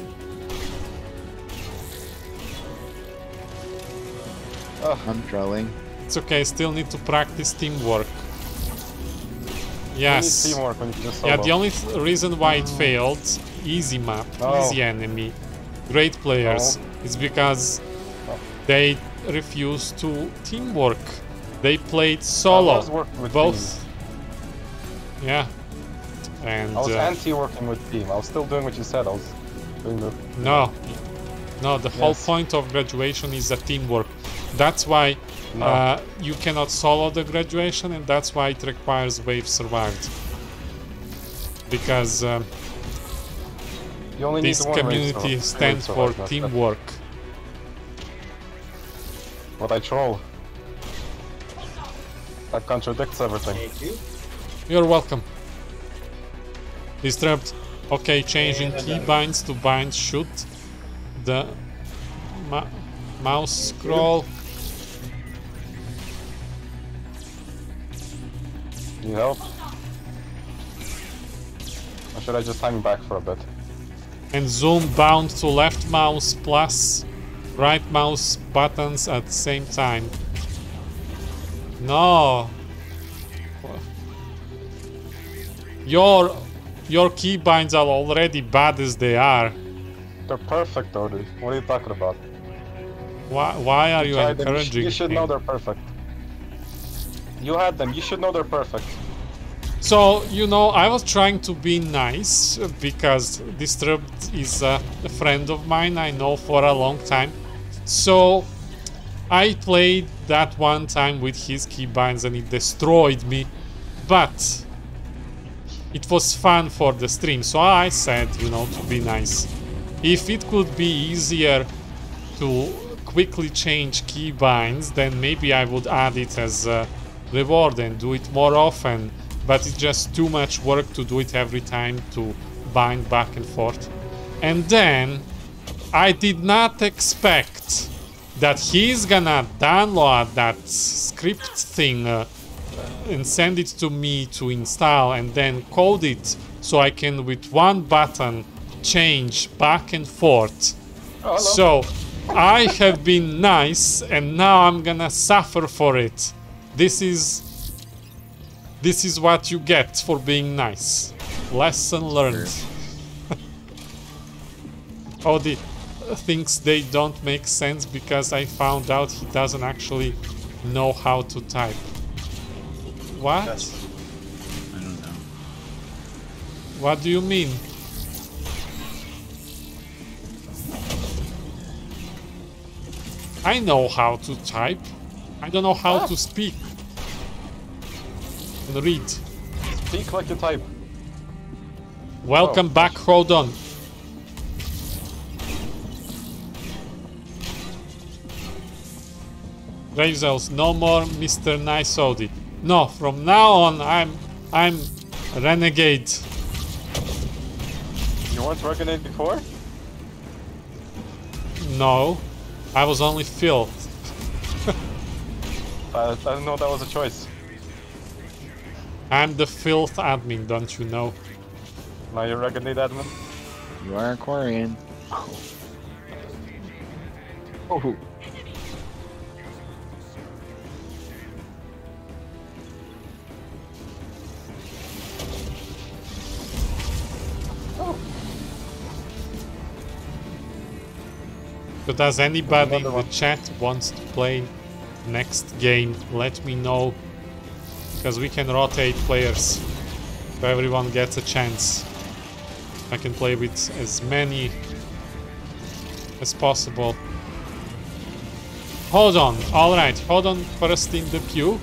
I'm trolling. It's okay, still need to practice teamwork. You Yes. need teamwork when you just solo. Yeah, the only reason why it failed, easy map, Oh. easy enemy, great players, is because they refused to teamwork. They played I solo, was working with both. team. Yeah. And I was anti-working with team. I was still doing what you said. I was doing the... no, the whole Yes. point of graduation is a teamwork. That's why No. you cannot solo the graduation, and that's why it requires wave survived. Because You only this need one community race, stands for teamwork. But I troll. That contradicts everything. Thank you. You're welcome. Disturbed. Okay, changing And keybinds to bind shoot. The mouse scroll. Need help? Or should I just hang back for a bit? And zoom bound to left mouse plus right mouse buttons at the same time. No. Your keybinds are already bad as they are. They're perfect, though, dude. What are you talking about? Why are you Try them. encouraging You should me? know they're perfect. You had them. You should know they're perfect. So, you know, I was trying to be nice because Disturbed is a friend of mine I know for a long time. So, I played that one time with his keybinds and it destroyed me. But it was fun for the stream, so I said, you know, to be nice. If it could be easier to quickly change keybinds, then maybe I would add it as a reward and do it more often. But it's just too much work to do it every time to bind back and forth. And then I did not expect that he's gonna download that script thing and send it to me to install and then code it so I can with one button change back and forth. Oh, hello. So I have been nice and now I'm gonna suffer for it. This is what you get for being nice. Lesson learned. Oh, the things they don't make sense because I found out he doesn't actually know how to type. What? I don't know. What do you mean? I know how to type. I don't know how to speak. can read. Speak like you type. Welcome back, hold on. Razels, no more Mr. Nice Audi. No, from now on I'm renegade. You weren't Renegade before? No, I was only filth. I didn't know that was a choice. I'm the filth admin, don't you know? Now you're Renegade admin? You are a Quarian. Oh. So does anybody in Another the one. chat wants to play next game? Let me know, because we can rotate players so everyone gets a chance. I can play with as many as possible. Hold on, alright, hold on first in the queue.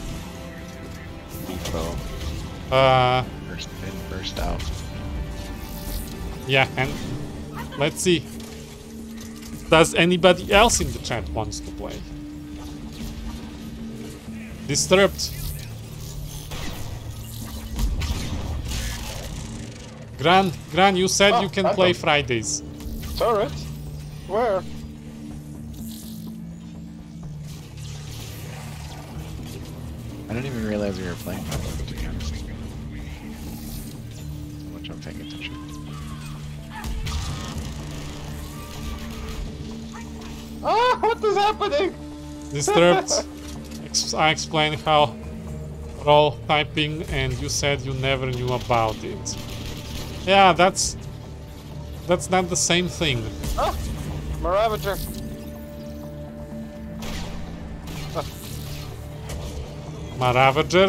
Depot. First in, first out. Yeah, and let's see. Does anybody else in the chat wants to play? Disturbed. Gran, you said you can play Fridays. Turret? Where? I didn't even realize we were playing that one, to be honest. So much I'm paying attention. Ah, what is happening? Disturbed. I explained how role typing, and you said you never knew about it. Yeah, that's not the same thing. Ah, Maravager. Maravager,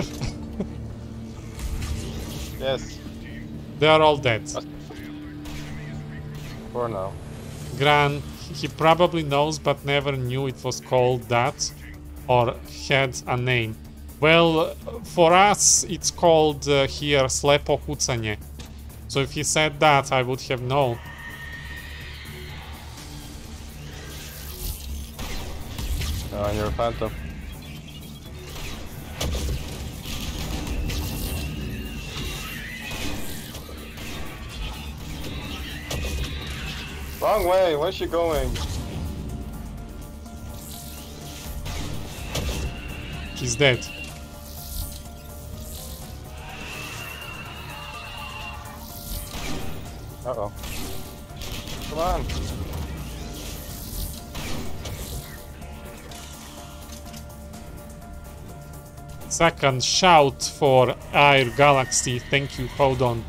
Yes, they are all dead. for now. Gran, he probably knows but never knew it was called that or had a name. Well, for us it's called here slepo kucanie. So if he said that, I would have known. You're a phantom. Wrong way, where's she going? He's dead. Uh-oh. Come on. Second shout for Air Galaxy. Thank you, hold on.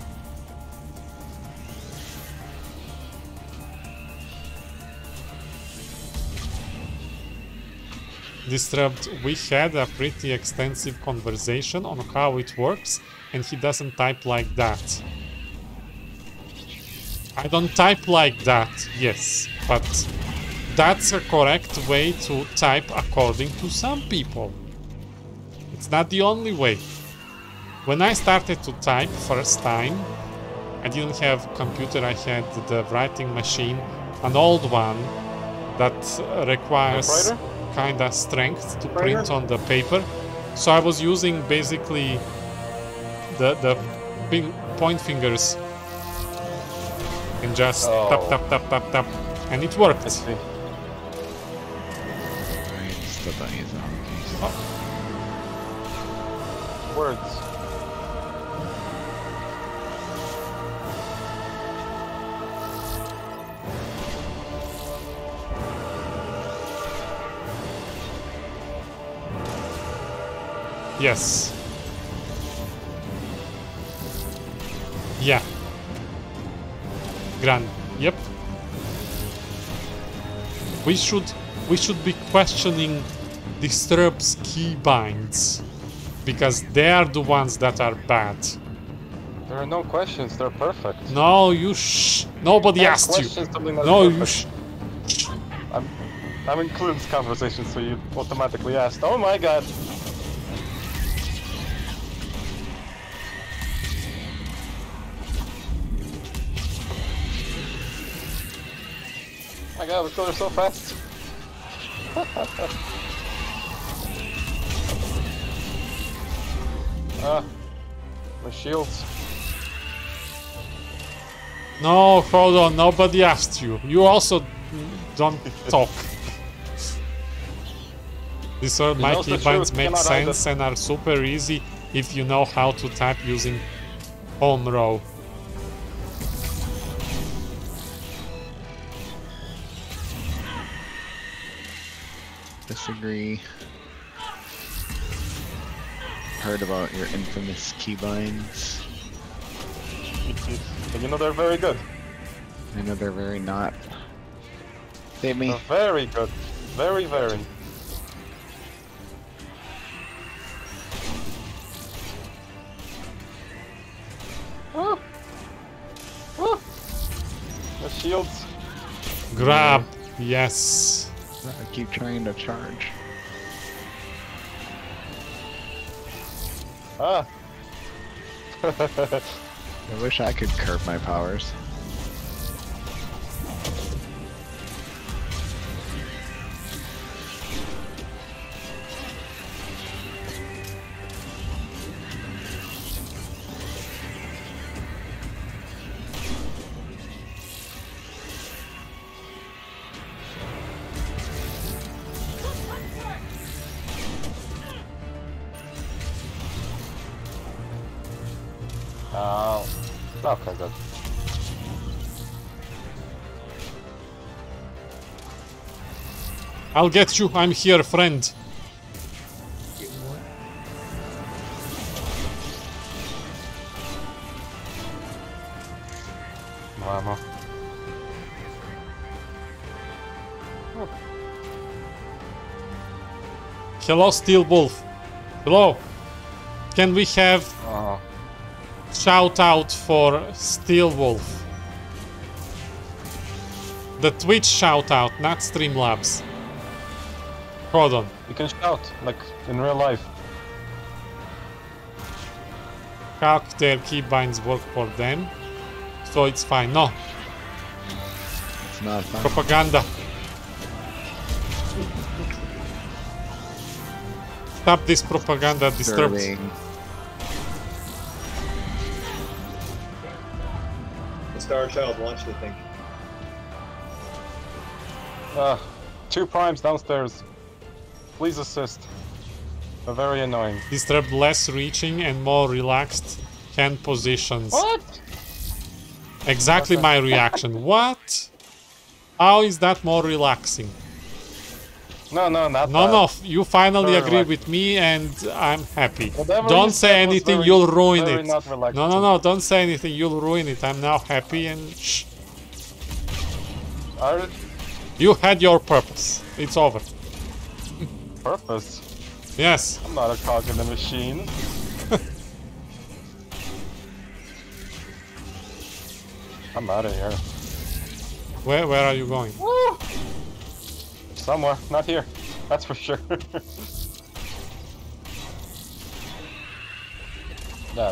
Disturbed, we had a pretty extensive conversation on how it works, and he doesn't type like that. I don't type like that, yes, but that's a correct way to type according to some people. It's not the only way. When I started to type first time, I didn't have computer, I had the writing machine, an old one that requires kinda strength to print on the paper. So I was using basically the point fingers and just tap tap tap tap tap, and it worked. Alright, still don't use it. Oh, Words. yes. Yeah. Gran. Yep. We should be questioning Disturbed's keybinds, because they are the ones that are bad. There are no questions, they're perfect. No, you nobody Ask asked you. questions, something that's No, you perfect. I'm including this conversation, so you automatically asked. Oh my god! My god, we killed her so fast. My shields. No, hold on, nobody asked you. You also don't talk. These are my knows the keybinds truth, make cannot hide sense and are super easy if you know how to tap using home row. Disagree. Heard about your infamous keybinds. And you know they're very good. I know they're very not. Save me. They're very good. Very, very. Oh. Oh. The shields. Grab, yes. I keep trying to charge. Ah. I wish I could curb my powers. Oh. Okay, good. I'll get you, I'm here, friend. Mama. Hello, Steel Wolf. Hello. Can we have Oh. shout out for Steel Wolf? The Twitch shout out, not Streamlabs. Hold on. You can shout, like in real life. How their keybinds work for them. So it's fine. No, It's not fun. propaganda. Stop this propaganda, Disturbed. Disturbing. The Star Child launched the thing. Two primes downstairs. Please assist. They're very annoying. Disturbed, less reaching and more relaxed hand positions. What? Exactly my reaction. What? How is that more relaxing? No, not No, that. no, you finally Very agree relaxed. with me and I'm happy. Whatever Don't you say said was anything, very- you'll ruin very it. not relaxed. No, no, no, don't say anything, you'll ruin it. I'm now happy and shh. Our You had your purpose. It's over. purpose. Yes. I'm not a cog in the machine. I'm out of here. Where are you going? Somewhere, not here. That's for sure. That.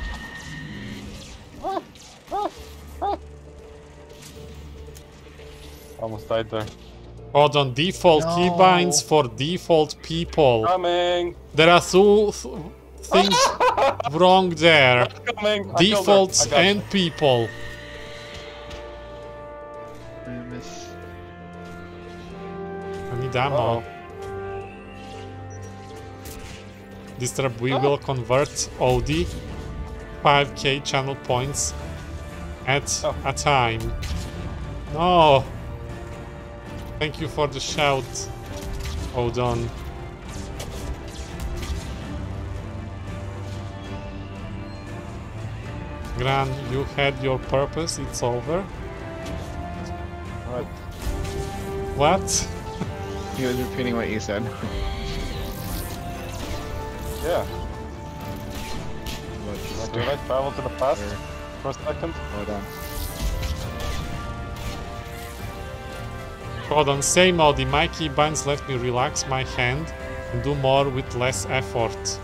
Almost died there. Hold on, default No. keybinds for default people. Coming! There are two things wrong there. Coming! I killed her. Defaults I got and people. I miss. I need you. ammo. Uh-oh. Disturb, we will convert OD 5k channel points at Oh. a time. No! Thank you for the shout. Hold on. Gran, you had your purpose, it's over. Right. What? He was repeating what you said. Yeah. What Did I travel to the past Or- for a second? Hold on. Hold on, same Audi. My keybinds let me relax my hand and do more with less effort.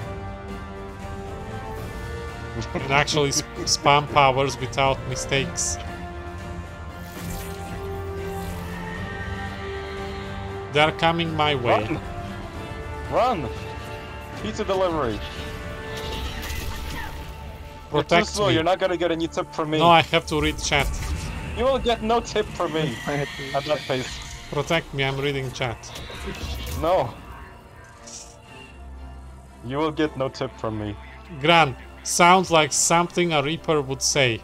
And actually spam powers without mistakes. They're coming my way. Run! Run! Pizza delivery. You're too Protect slow, me. you're not gonna get any tip from me. No, I have to read chat. You will get no tip from me at that pace. Protect me, I'm reading chat. No. You will get no tip from me. Gran, sounds like something a Reaper would say.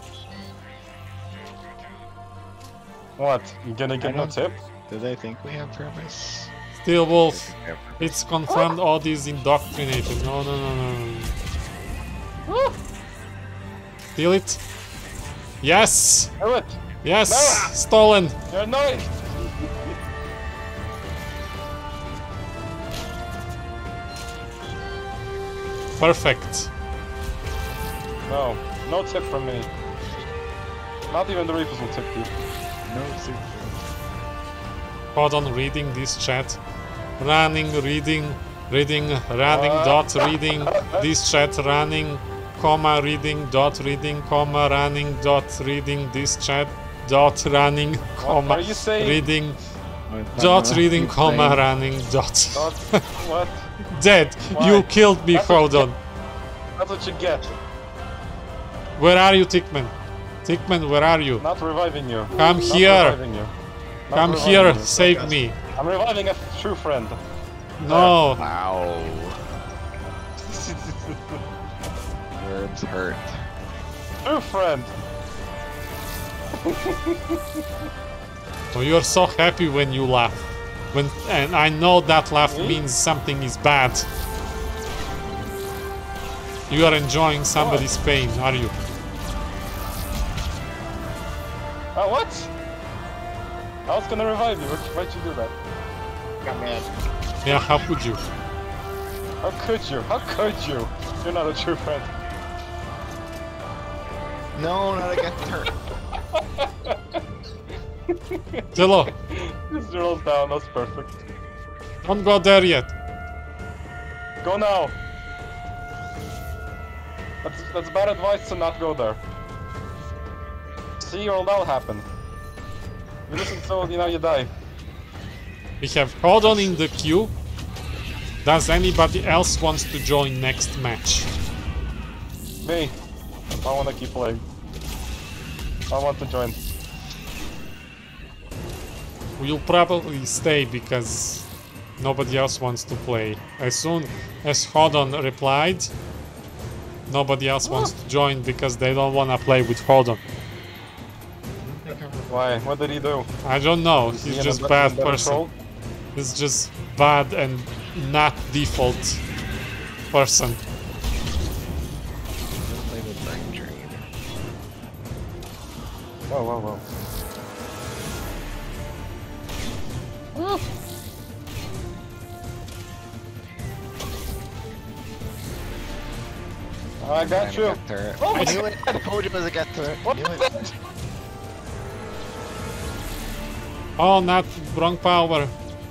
What? You gonna get no don't- tip? Do they think we have purpose? Still Wolf, We have purpose. it's confirmed all these indoctrinated. No, no, no, no, no. Steal it? Yes! Do it! Yes! No! Stolen! You're annoying! Perfect. No. No tip from me. Not even the Reapers will tip you. No super. Hold on, reading this chat. Running, reading, running, dot, reading, this chat, running, comma, reading, dot, reading, comma, running, dot, reading, this chat, dot, running, comma, are you saying? reading, dot, reading, comma, running, dot. Not what? Dead! Why? You killed me, That's what hold you- on. That's what you get. Where are you, Tickman? Tickman, where are you? Not reviving you. Come Not here! reviving you. Not Come reviving here, you. save me. I'm reviving a true friend. No! Wow. Words hurt. True friend. Oh, you're so happy when you laugh. And I know that laugh Me? means something is bad. You are enjoying somebody's pain, are you? What? I was gonna revive you. Why'd you do that? Got mad. Yeah, how could you? How could you? How could you? You're not a true friend. No, not again. Hurt. Jello, Just rolls down. That's perfect. don't go there yet. Go now. That's bad advice to not go there. See, or that'll happen. You listen to it, you know you die. We have hold on in the queue. Does anybody else wants to join next match? Me. I wanna keep playing. I want to join. We'll probably stay because nobody else wants to play. As soon as Hodon replied, nobody else wants to join because they don't want to play with Hodon. Why? What did he do? I don't know. Is he He's an just better- bad better person. troll? He's just bad and not default person. Don't play the brain drain. Whoa, whoa, whoa. I got you. Oh, I knew it. I told you it was a get turret. I knew it. Oh, not wrong power.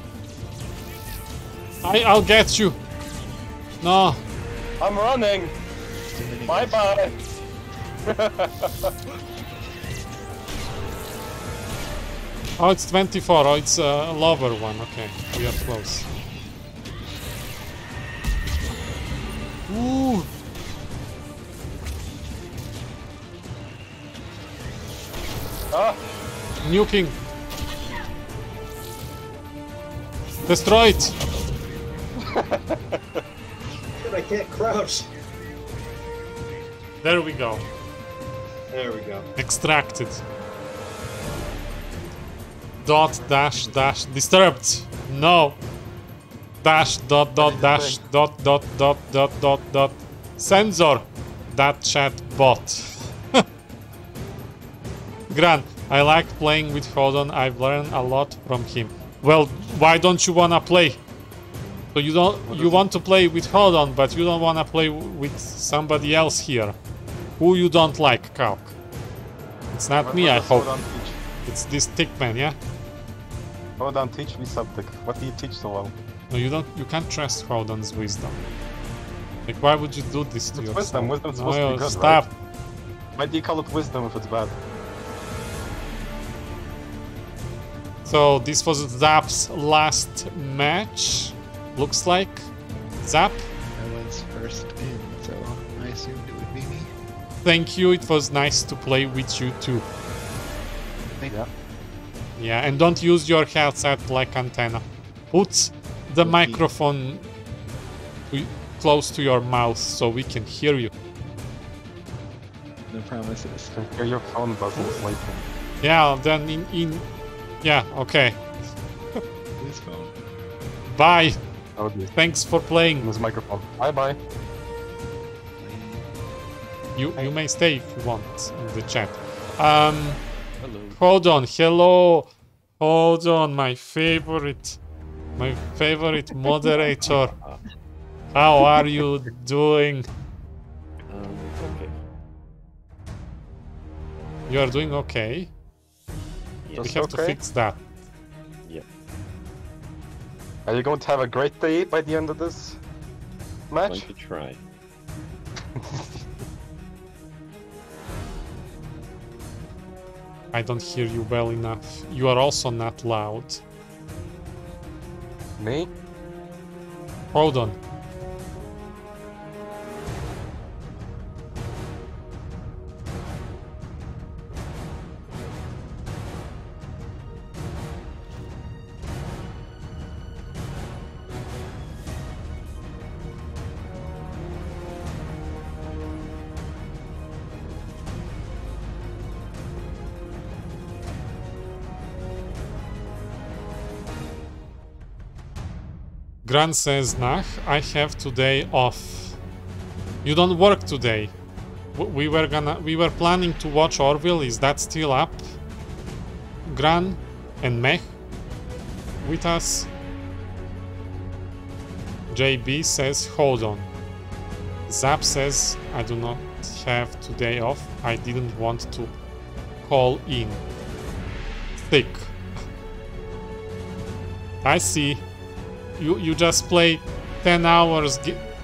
I'll get you. No. I'm running. Too many Bye guys. bye. Oh, it's 24. Oh, it's a lower one. Okay, we are close. Ooh. Ah, Nuking. Destroy it. But I can't crouch. There we go. There we go. Extracted. Dot dash dash disturbed. No. Dash dot dot dash dot dot dot dot dot dot sensor. That chat bot. Gran, I like playing with Hodon. I've learned a lot from him. Well, why don't you wanna play? So you want to play with Hodon, but you don't wanna play with somebody else here. Who you don't like, Kalk? It's not me, I hope. Hold on, teach. It's this Tickman, yeah? Hold on, teach me something. What do you teach so well? No, you can't trust Hodon's wisdom. Like, why would you do this to It's yourself? wisdom. Wisdom's No, supposed to be good, stop. right? Why do you call it wisdom if it's bad? So this was Zap's last match. Looks like. Zap, I was first in, so I assumed it would be me. thank you. It was nice to play with you too. Yeah. Yeah, and don't use your headset like antenna. Put the Okay. microphone close to your mouth so we can hear you. No promises. I can hear your phone buzzing slightly. Yeah, then yeah, okay. Whose phone? Bye. Oh, dear. Thanks for playing. This microphone. Bye bye. You may stay if you want in the chat. Hello. Hold on. Hello. Hold on. My favorite moderator. How are you doing? Okay. You are doing okay. We Just have to okay? fix that. Yep. Are you going to have a great day by the end of this Going match? to try. I don't hear you well enough. You are also not loud. Me? Hold on. Gran says, Nach, I have today off. You don't work today. We were planning to watch Orville. Is that still up? Gran and Mech with us. JB says, hold on. Zap says, I do not have today off. I didn't want to call in. Thick. I see. You just play 10 hours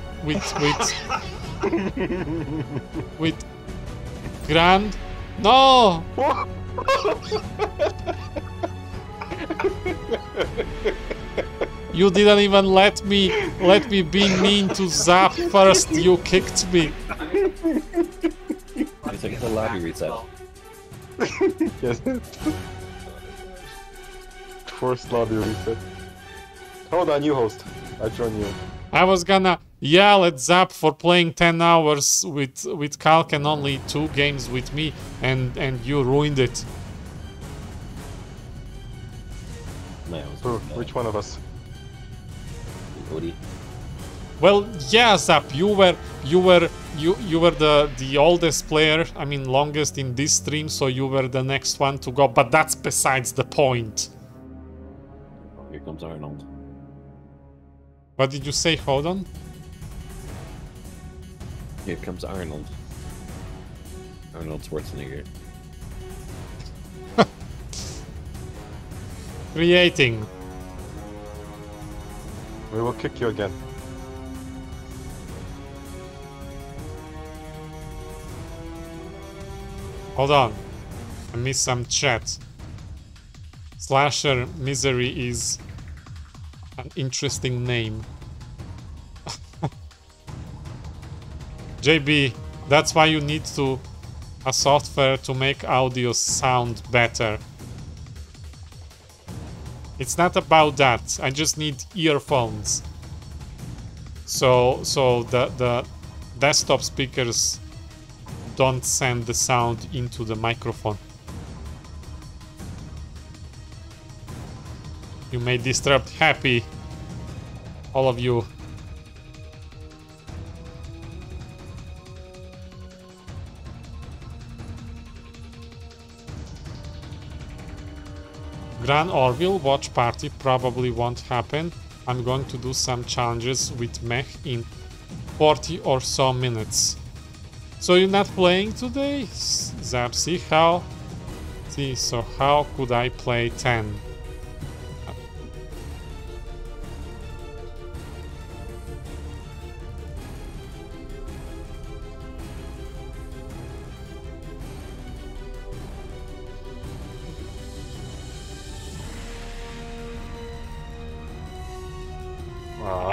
with Grand. No. You didn't even let me be mean to Zap first. You kicked me. It's like the lobby reset. Yes. Forced lobby reset. Hold on, you host. I join you. I was gonna yell at Zap for playing 10 hours with Kalk and only 2 games with me, and you ruined it. No, it was Who? Which one of us? Odie. Well, yeah, Zap, you were the oldest player. I mean, longest in this stream, so you were the next one to go. But that's besides the point. Here comes Arnold. What did you say? Hold on. Here comes Arnold. Arnold Schwarzenegger. Creating. We will kick you again. Hold on. I missed some chat. Slasher Misery is an interesting name. JB, that's why you need a software to make audio sound better. It's not about that. I just need earphones. So the desktop speakers don't send the sound into the microphone. You made Disrupt happy, all of you. Gran Orville watch party probably won't happen. I'm going to do some challenges with Mech in 40 or so minutes. So you're not playing today? Zap, see how? See, so how could I play 10?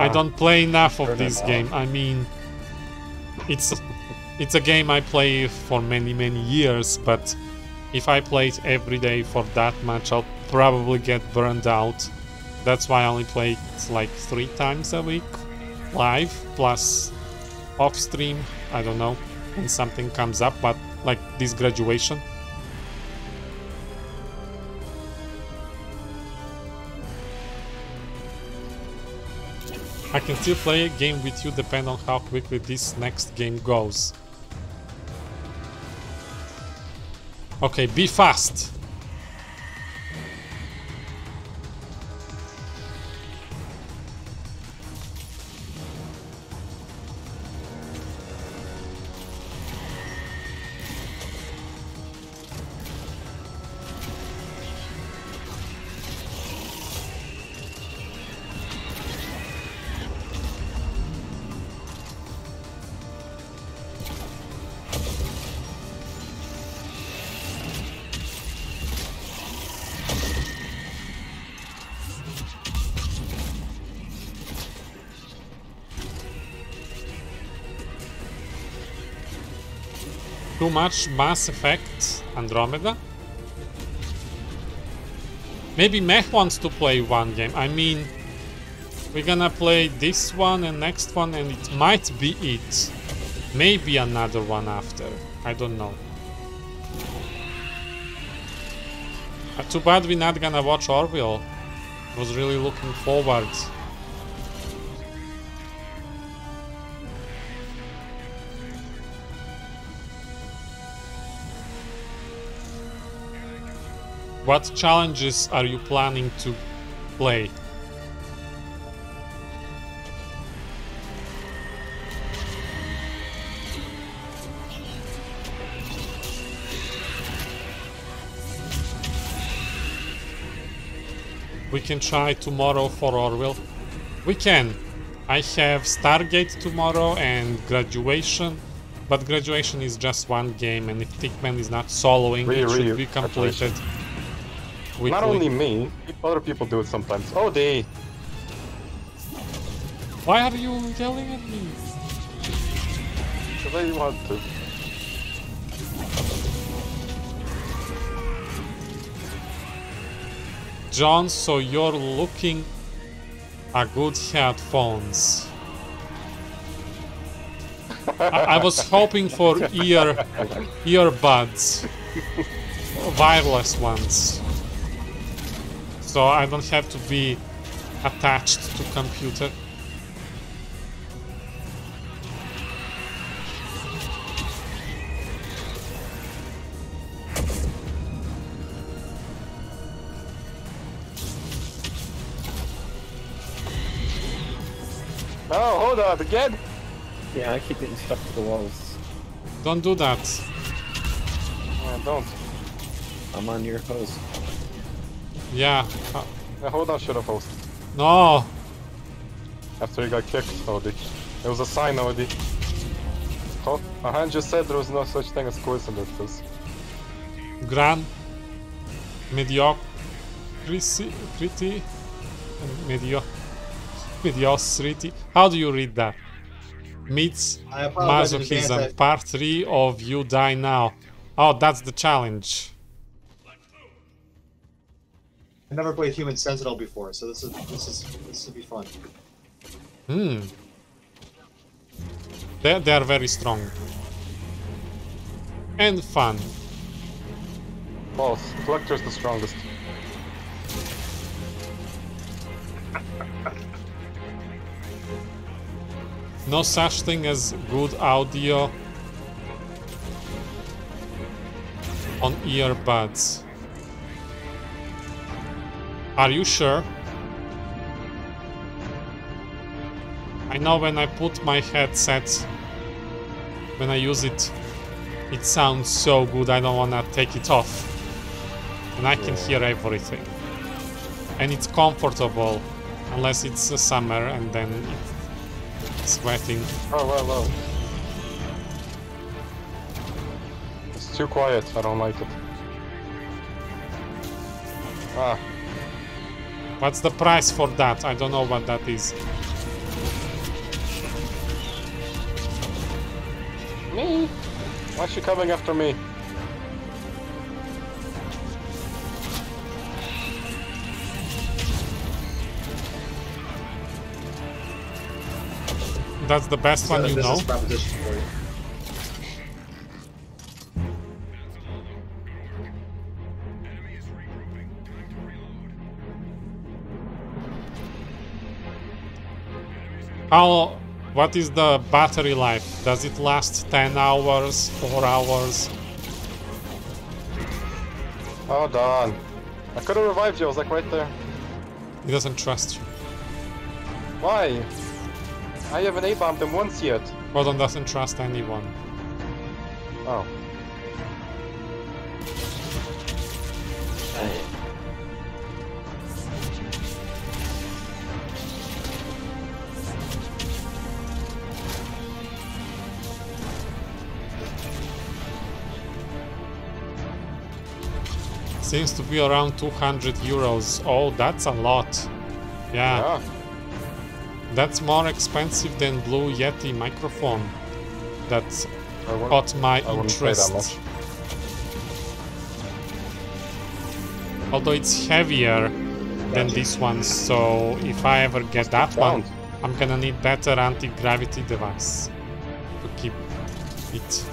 I don't play enough of Turn this it game. I mean, it's a game I play for many years, but if I play it every day for that much, I'll probably get burned out. That's why I only play it like 3 times a week, live, plus off stream, I don't know, when something comes up, but like this graduation. I can still play a game with you depending on how quickly this next game goes. Okay, be fast! Too much Mass Effect Andromeda? Maybe Mech wants to play one game. I mean, we're gonna play this one and next one, and it might be it. Maybe another one after. I don't know. Too bad we're not gonna watch Orville. I was really looking forward. What challenges are you planning to play? We can try tomorrow for Orville. We can. I have Stargate tomorrow and Graduation, but Graduation is just one game, and if Thickman is not soloing, it should be completed. Not only me, other people do it sometimes. Oh, they. Why are you yelling at me? Because I want to. John, so you're looking at good headphones. I was hoping for earbuds, wireless ones, so I don't have to be attached to computer. Oh, hold on, again? Yeah, I keep getting stuck to the walls. Don't do that. Don't. I'm on your host. Yeah. Yeah, hold on, should have hosted. No. After you got kicked, Odie. There was a sign, Odie. Oh, a hand just said there was no such thing as coincidences. Gran. Mediocrity. Mediocrity. How do you read that? Meets I apologize in advance, Masochism. Part 3 of You Die Now. Oh, that's the challenge. I never played Human Sentinel before, so this will be fun. They are very strong. And fun. False. Collector's the strongest. No such thing as good audio on earbuds. Are you sure? I know when I put my headset, when I use it, it sounds so good. I don't wanna take it off. And I can hear everything. And it's comfortable, unless it's summer and then it's sweating. Oh, well. It's too quiet, I don't like it. Ah. What's the price for that? I don't know what that is. Me? Why is she coming after me? That's the best one you know. Business proposition for you. How? What is the battery life? Does it last 10 hours, 4 hours? Hold on. I could have revived you, I was like right there. He doesn't trust you. Why? I haven't A-bombed him once yet. Gordon doesn't trust anyone. Oh. Seems to be around 200 euros. Oh, that's a lot. Yeah. That's more expensive than Blue Yeti microphone. That's caught my interest. Although it's heavier than this one, so if I ever get that one, I'm gonna need better anti-gravity device to keep it.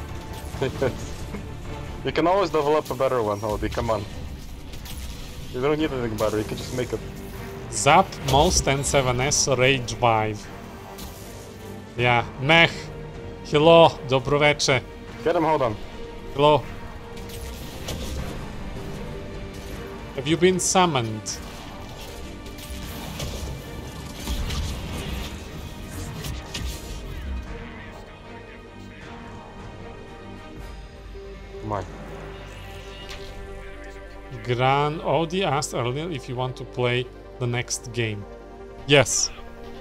You can always develop a better one, Hody, come on. You don't need anything better, you can just make it. Zap Most N7S Rage Vive. Yeah, Mech. Hello, dobroveče. Get him, hold on. Hello. Have you been summoned? Come on. Gran Audi asked earlier if you want to play the next game. Yes.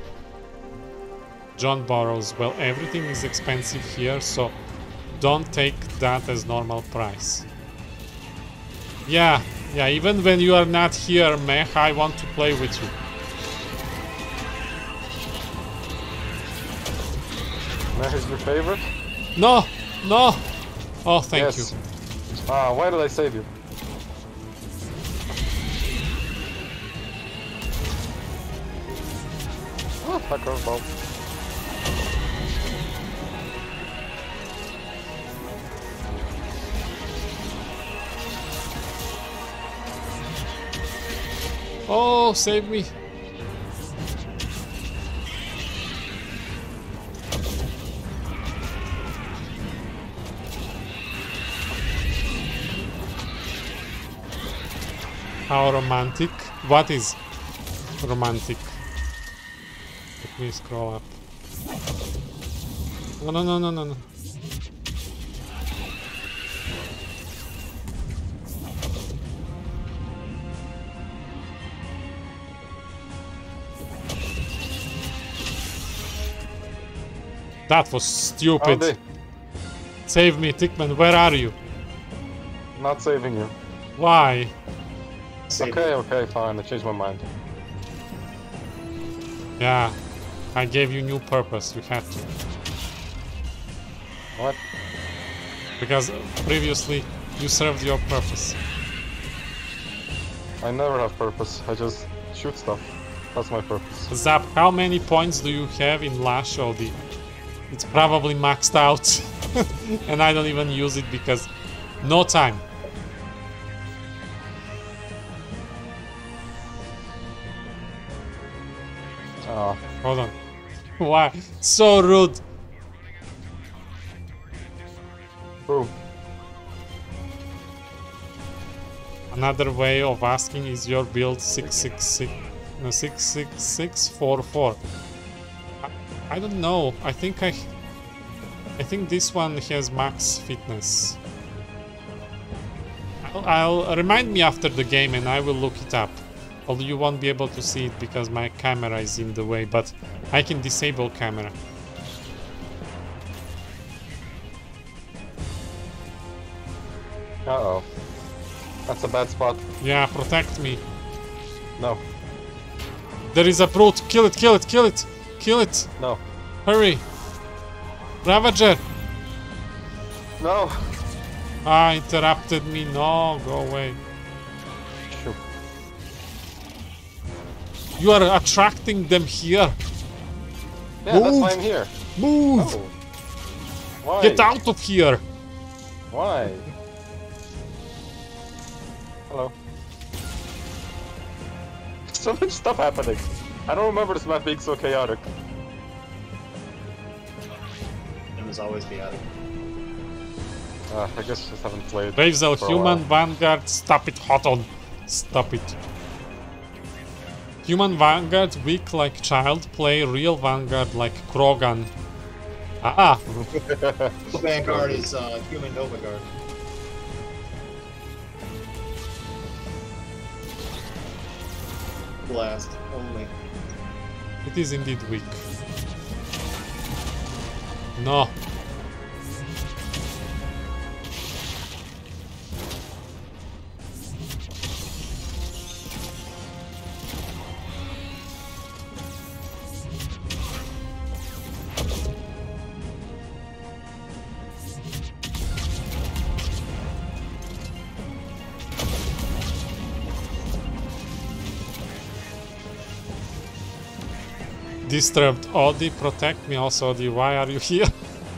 John Burrows. Well, everything is expensive here, so don't take that as normal price. Yeah, even when you are not here, Mech, I want to play with you. Mech is your favorite? No! No! Oh, thank you. Ah, why did I save you? Oh, fuck curveball. Oh, save me. How romantic. What is romantic? Let me scroll up. No, no, no, no, no, no. That was stupid. Howdy. Save me, Tickman. Where are you? Not saving you. Why? Okay, fine. I changed my mind. Yeah, I gave you new purpose. You had to. What? Because previously you served your purpose. I never have purpose. I just shoot stuff. That's my purpose. Zap, how many points do you have in Lash OD? It's probably maxed out. And I don't even use it because no time. Hold on. Why? So rude. Boom. Another way of asking is your build 66644. I don't know. I think this one has max fitness. I'll remind me after the game and I will look it up. Although you won't be able to see it because my camera is in the way, but I can disable camera. Uh-oh. That's a bad spot. Yeah, protect me. No. There is a brute. Kill it, kill it, kill it. Kill it. No. Hurry. Ravager. No! Ah, interrupted me. No, go away. Shoot. You are attracting them here. Yeah, that's Move. why I'm here. Move! Oh. Why? Get out of here! Why? Hello. So much stuff happening. I don't remember this map being so chaotic. And there's always the attic. I guess I just haven't played. Razel, for a human while. vanguard, stop it, hot on. Stop it. Human vanguard, weak like child play, real vanguard like Krogan. Ah! Vanguard is human Nova Guard. Blast only. It is indeed weak. No. Disturbed Audi, protect me also, Audi. Why are you here?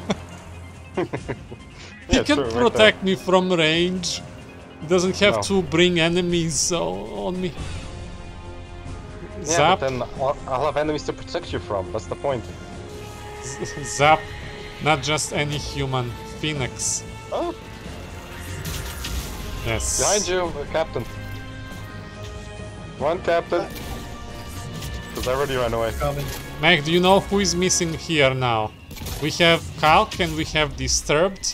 He Yeah, can true, right protect me from range. He doesn't have No. to bring enemies on me. Yeah, Zap, but then I'll have enemies to protect you from. That's the point. Zap, not just any human. Phoenix. Oh, Yes. behind you, Captain. One Captain. Because I already ran away. Coming. Meg, do you know who is missing here now? We have Kalk and we have Disturbed.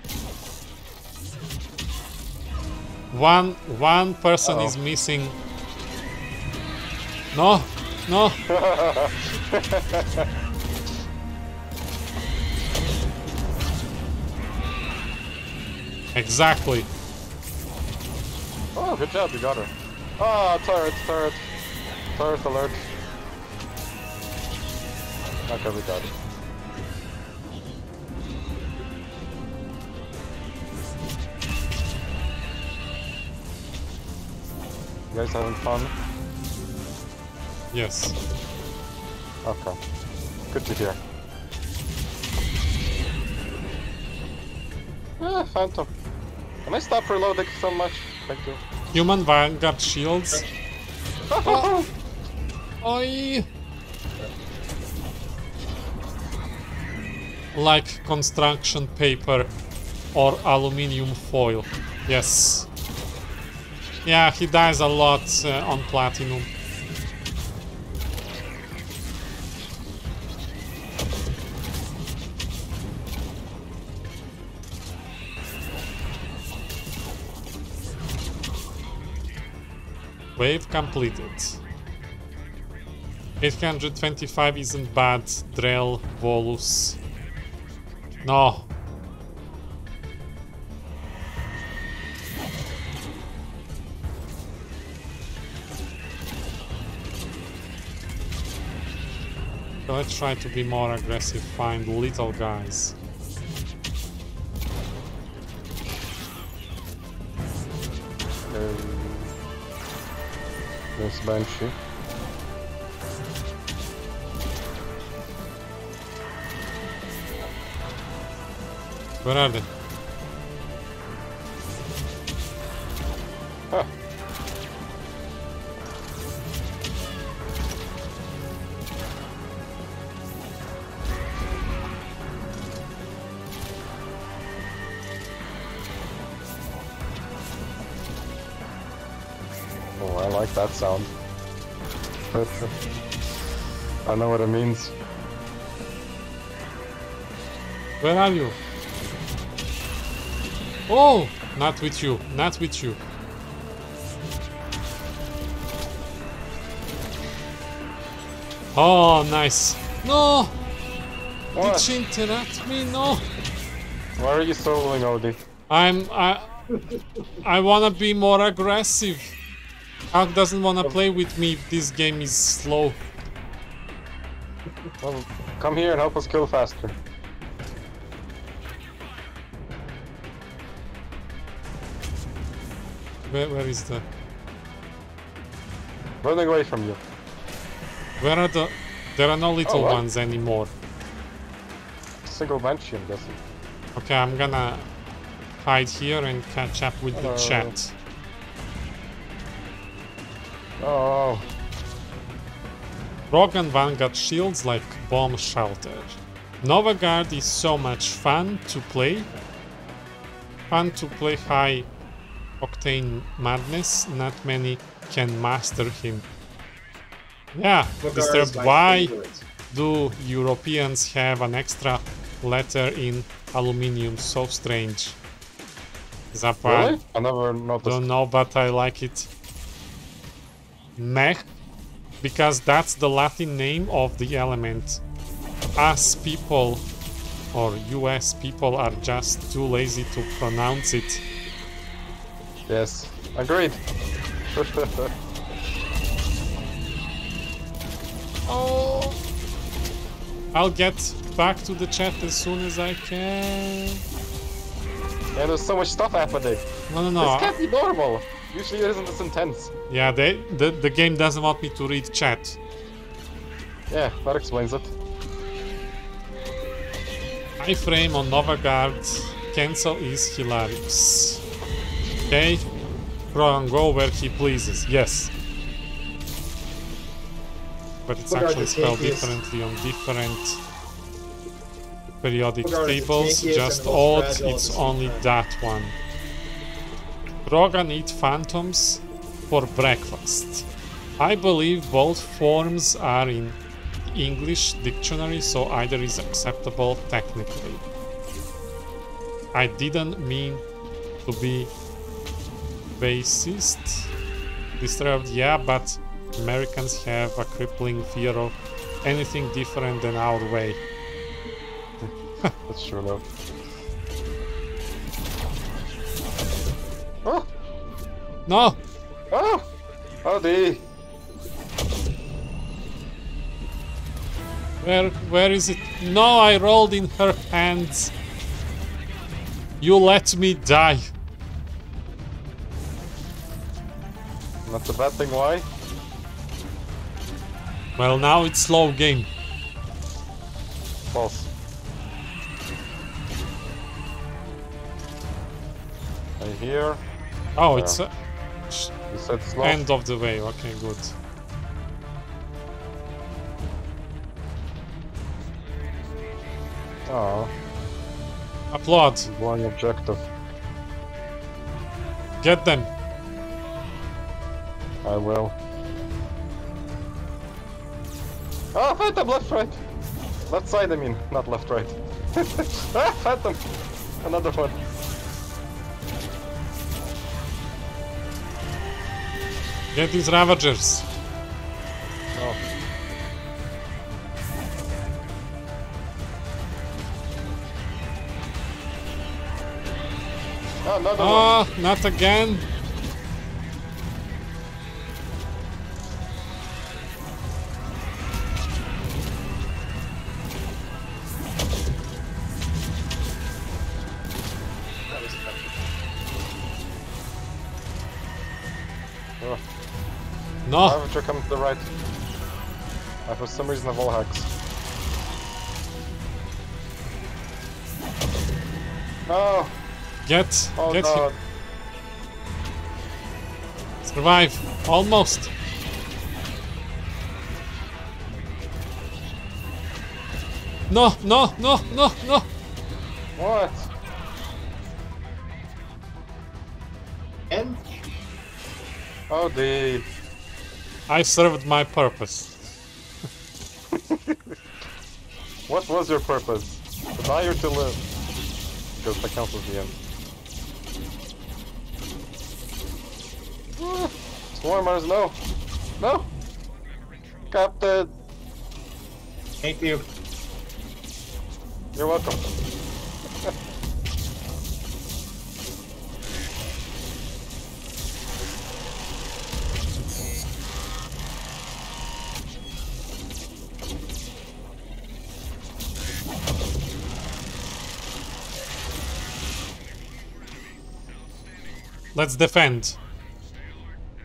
One person is missing. No, no. Exactly. Oh, good job, you got her. Ah, turret, turret. Turret alert. Okay, we got it. You guys having fun? Yes. Okay. Good to hear. Ah, Phantom. Can I stop reloading so much? Thank you. Human Vanguard shields. Oi! Like construction paper or aluminium foil. Yes. Yeah, he dies a lot on platinum. Wave completed. 825 isn't bad. Drell, Volus. No. So let's try to be more aggressive, find little guys. There's Banshee. Where are they? Huh. Oh, I like that sound. I know what it means. Where are you? Oh! Not with you, not with you. Oh, nice. No! Did What? she interrupt me? No! Why are you soloing, Odie? I wanna be more aggressive. Hulk doesn't wanna play with me if this game is slow. Well, come here and help us kill faster. Where is the... Running away from you. Where are the... There are no little what? ones anymore. Single banshee, I'm guessing. Okay, I'm gonna hide here and catch up with the Hello. chat. Oh, Rogan Van got shields like bomb shelter. Nova Guard is so much fun to play. Fun to play high octane madness. Not many can master him. Yeah, What Disturbed. guard is my Why favorite? do Europeans have an extra letter in aluminium? So strange. Zappa, really? I never noticed. don't know, but I like it. Mech, because that's the Latin name of the element. Us people, or US people, are just too lazy to pronounce it. Yes, agreed. Oh, I'll get back to the chat as soon as I can. Yeah, there's so much stuff happening. No, no, This no. can't be normal. Usually it isn't this intense. Yeah, the game doesn't want me to read chat. Yeah, that explains it. Iframe on Nova Guard cancel is hilarious. Okay, Rogan go where he pleases. Yes. But it's Nova Guard actually is spelled tankiest. differently on different periodic Nova Guard is the tables. tankiest Just and the most odd, fragile at it's the same only time. that one. Rogan eat phantoms for breakfast. I believe both forms are in the English dictionary, so either is acceptable technically. I didn't mean to be racist. Disturbed, yeah, but Americans have a crippling fear of anything different than our way. That's true though. Oh! No! Oh! Howdy! Where is it? No, I rolled in her hands. You let me die. That's a bad thing, why? Well, now it's slow game. False. I hear. Oh, Yeah. it's You said slow. end of the way. Okay, good. Oh, Applaud. blind objective. Get them. I will. Oh, Phantom, left, right. Left side, I mean, not left, right. Ah, Phantom! Another one. Get these Ravagers. Oh. Oh, another one. Oh, not again. That was effective. Oh. No. Ravager coming to the right. I for some reason have all hacks. No! Get. Oh Get god. him. Survive. Almost. No, no, no, no, no. What? And Oh, the... I served my purpose. What was your purpose? To die or to live? Because that counts as the end. Swarmers, no! No! Captain! thank you. You're welcome. Let's defend.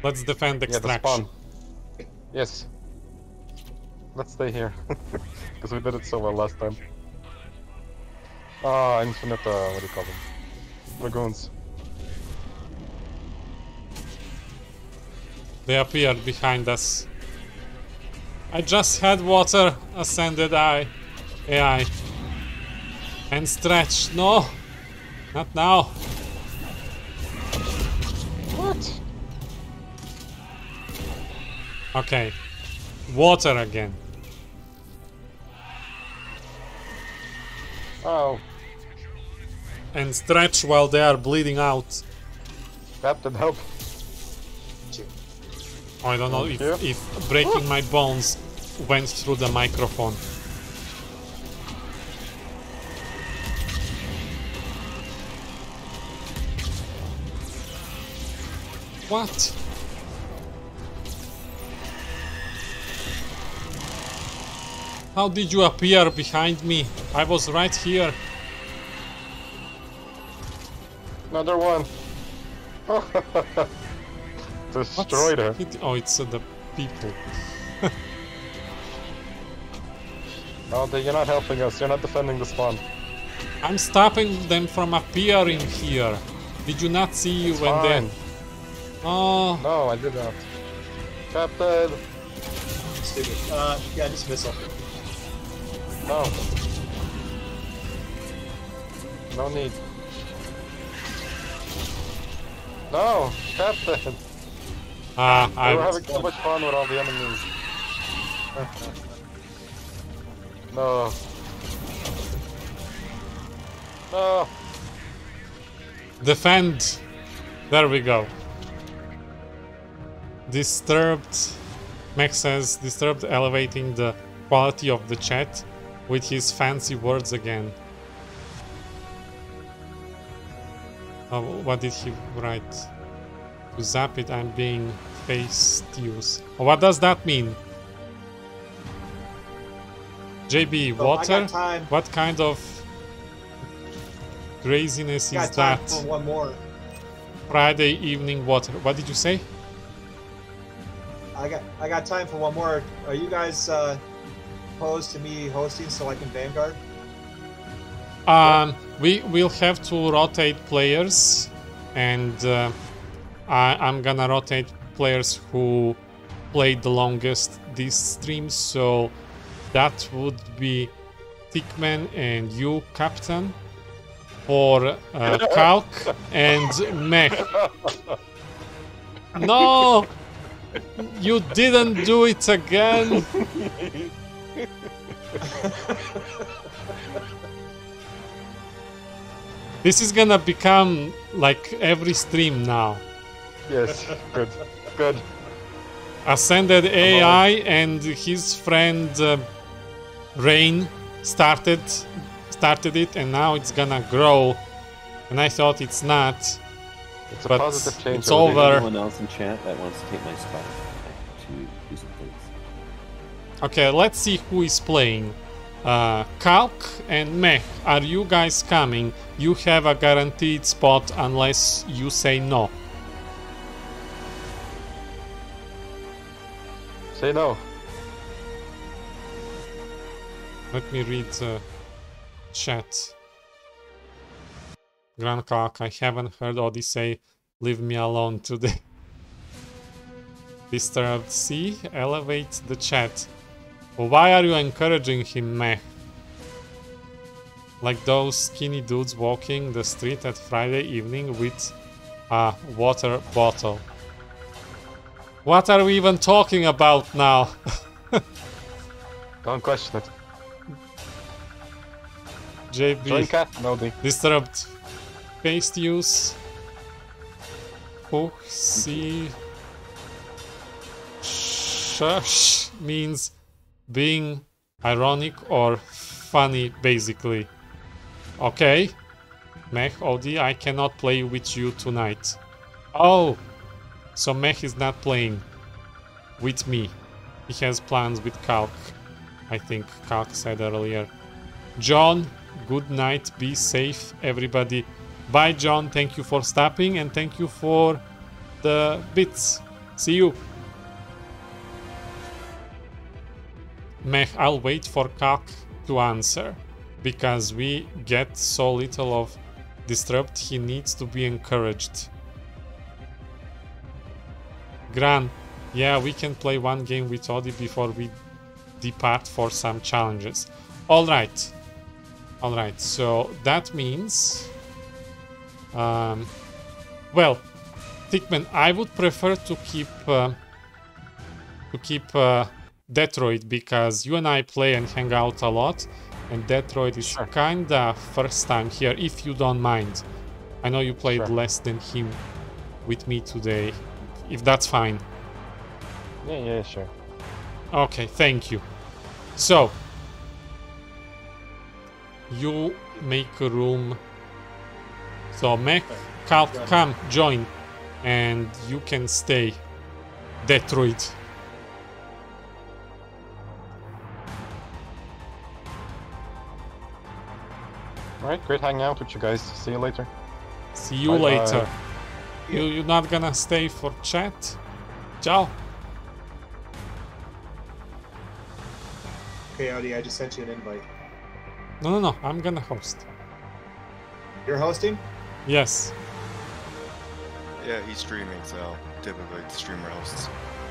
Let's defend Yeah, the extraction. spawn. Yes. Let's stay here. Because we did it so well last time. Ah, infinite, what do you call them? Dragoons. They appeared behind us. I just had water, ascended AI. And stretch. No! Not now. What? Okay. Water again. Oh, And stretch while they are bleeding out. Captain, help. I don't know Thank you. if breaking my bones went through the microphone. What? How did you appear behind me? I was right here. Another one. Destroyed her. Oh, it's the people. Oh, you're not helping us. You're not defending the spawn. I'm stopping them from appearing here. Did you not see It's when fine. they... Oh, No, I did not. Captain! Stupid. Yeah, just missile. No. No need. No! Captain! We were I'm having so much fun with all the enemies. No. No! defend. There we go. Disturbed. Max says disturbed, elevating the quality of the chat with his fancy words again. Oh, what did he write? To zap it, I'm being fastidious. What does that mean? JB, Oh, I water? got time. What kind of craziness Got is time that? for one more. Friday evening water. What did you say? I got time for one more. Are you guys opposed to me hosting so I can Vanguard? We will have to rotate players, and I'm gonna rotate players who played the longest this stream. So that would be Tickman and you, Captain, for Kalk and Mech. No, you didn't do it again. This is gonna become like every stream now. Yes, good. Good. Ascended AI and his friend Rain started it, and now it's gonna grow. And I thought it's not. It's a But positive change. it's already. over. Anyone else in chat that wants to take my spot to do some things? Okay, let's see who is playing. Kalk and Mech, are you guys coming? You have a guaranteed spot unless you say no. Say no. Let me read chat. Grand Kalk, I haven't heard Odyssey. Leave me alone today. Disturbed C, elevate the chat. Why are you encouraging him, Meh? Like those skinny dudes walking the street at Friday evening with a water bottle. What are we even talking about now? Don't question it. Join JB, cat? No, they. disturbed. Paste use. Who see shush means being ironic or funny, basically. Okay. Mech Odi, I cannot play with you tonight. Oh, so Mech is not playing with me. He has plans with Kalk. I think Kalk said earlier. John, good night. Be safe, everybody. Bye, John. Thank you for stopping, and thank you for the bits. See you. Mech, I'll wait for Kalk to answer. Because we get so little of Disrupt, he needs to be encouraged. Gran, yeah, we can play one game with Odi before we depart for some challenges. Alright. Alright, so that means... well, Thickman, I would prefer to keep Detroit, because you and I play and hang out a lot, and Detroit is kinda first time here, if you don't mind. I know you played less than him with me today, if that's fine. Yeah, sure. Okay, thank you. So, you make a room. So, Mech, Kalk, come, join, and you can stay. Detroit. Alright, great hanging out with you guys. See you later. See you Bye later. bye. You're not gonna stay for chat? Ciao. Okay, Audi, I just sent you an invite. No, I'm gonna host. You're hosting? Yes. Yeah, he's streaming, so typically the streamer hosts.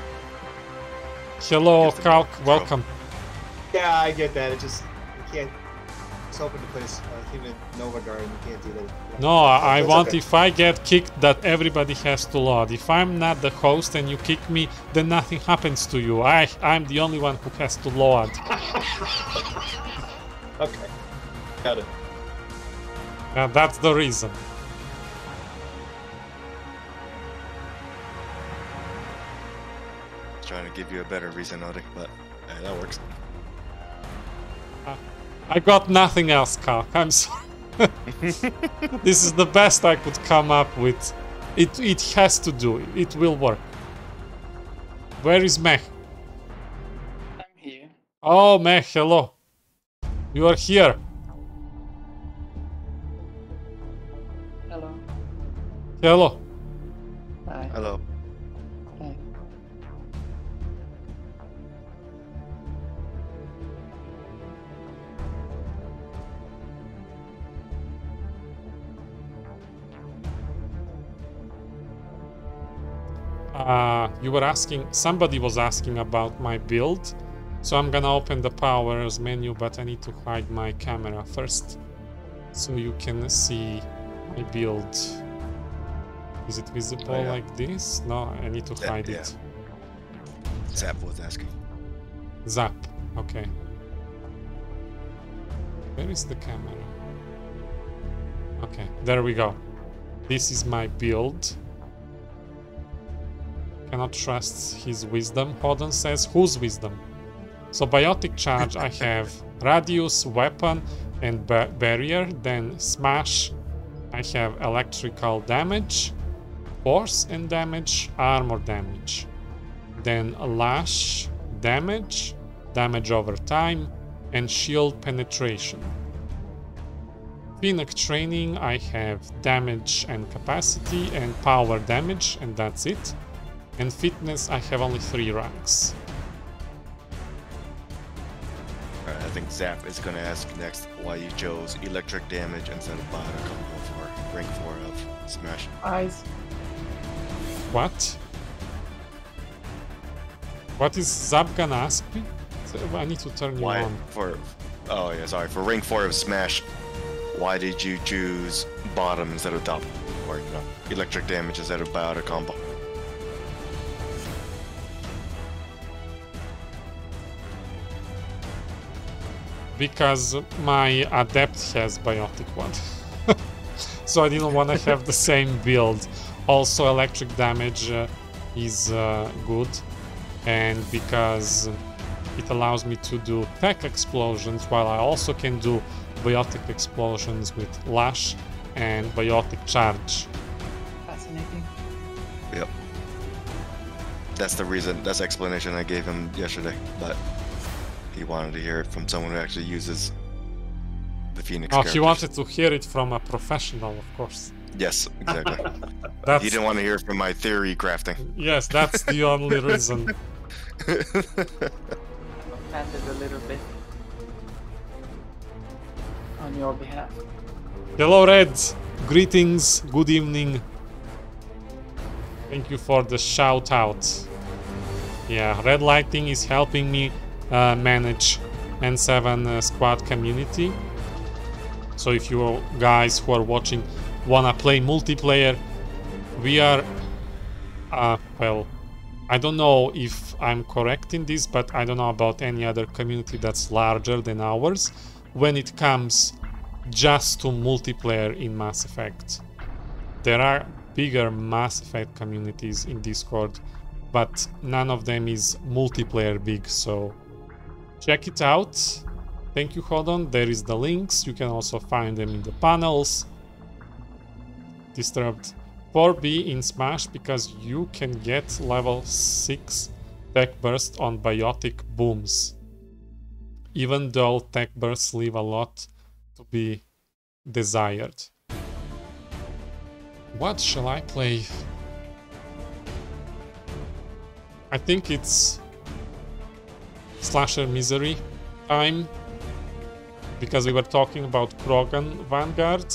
Hello, Kalk, welcome. Yeah, I get that. It just, you can't. It's open to play human Nova Guard, and you can't do that. No, I That's want okay. if I get kicked that everybody has to load. If I'm not the host and you kick me, then nothing happens to you. I'm the only one who has to load. Okay. Got it. That's the reason. Trying to give you a better reason, Odi, but that works. I got nothing else, Kalk. I'm sorry. This is the best I could come up with. It has to do. It will work. Where is Mech? I'm here. Oh, Mech, hello. You are here. Hello. Hello. Hi. Hello. Hi. You were asking, somebody was asking about my build. So I'm gonna open the powers menu, but I need to hide my camera first. So you can see my build. Is it visible like this? No, I need to hide it. Zap was asking. Zap, okay. Where is the camera? Okay, there we go. This is my build. Cannot trust his wisdom. Hodon says, whose wisdom? So biotic charge, I have radius, weapon, and barrier. Then smash, I have electrical damage, force and damage, armor damage. Then lash, damage, damage over time, and shield penetration. Phoenix training, I have damage and capacity and power damage, and that's it. And fitness, I have only 3 ranks. Alright, I think Zap is going to ask next why you chose electric damage instead of Bada combo for rank 4 of Smash. Eyes. What? What is Zap gonna ask me? So I need to turn you Why on. for? Oh yeah, sorry. For rank 4 of Smash, why did you choose bottom instead of top, or electric damage instead of Bada combo? Because my adept has biotic one. So I didn't want to have the same build. Also electric damage is good, and because it allows me to do tech explosions while I also can do biotic explosions with lash and biotic charge. Fascinating. Yep. That's the reason. That's the explanation I gave him yesterday, but he wanted to hear it from someone who actually uses the Phoenix. Oh, characters. he wanted to hear it from a professional, of course. Yes, exactly. That's You didn't want to hear from my theory crafting. yes, that's the only reason. I'm offended a little bit. On your behalf. Hello, Red. Greetings. Good evening. Thank you for the shout out. Yeah, Red Lighting is helping me manage N7 squad community. So if you guys who are watching wanna play multiplayer, we are well, I don't know if I'm correct in this, but I don't know about any other community that's larger than ours when it comes just to multiplayer in Mass Effect. There are bigger Mass Effect communities in Discord, but none of them is multiplayer big, so check it out. Thank you, Hodon. There is the links. You can also find them in the panels. Disturbed 4B in Smash because you can get level 6 tech burst on biotic booms. Even though tech bursts leave a lot to be desired. What shall I play? I think it's Slasher Misery time, because we were talking about Krogan Vanguard.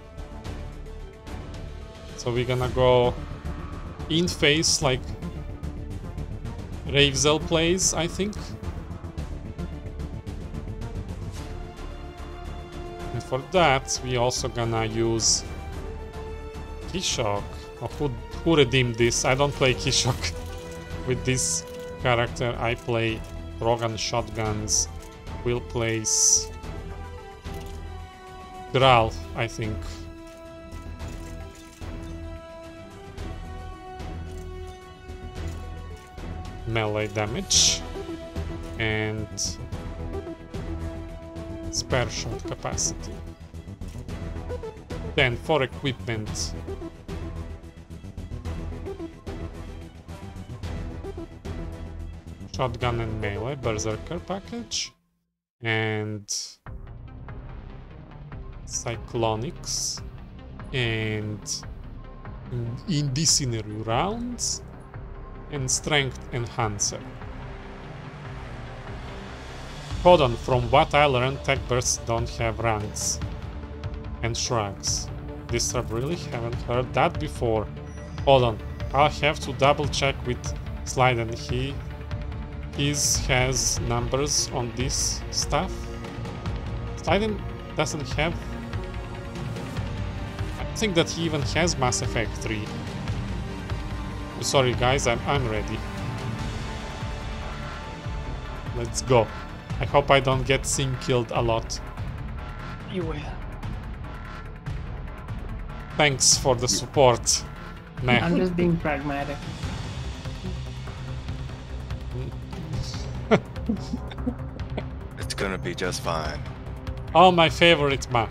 So we're gonna go in face like Ravezel plays, I think. And for that, we also gonna use Kishok. Oh, who redeemed this? I don't play Kishok. With this character, I play Krogan shotguns. Will place Graal, I think. Melee damage and spare shot capacity. Then for equipment, shotgun and melee berserker package and cyclonics and incendiary rounds and strength enhancer. Hold on, from what I learned, tech bursts don't have ranks and shrugs. This I really haven't heard that before. Hold on, I'll have to double check with Slyden. His has numbers on this stuff. Slyden doesn't have. I don't think that he even has Mass Effect 3. Sorry guys, I'm ready. Let's go. I hope I don't get Sing killed a lot. You will. Thanks for the support. Meh. I'm just being pragmatic. It's gonna be just fine. Oh, my favorite map.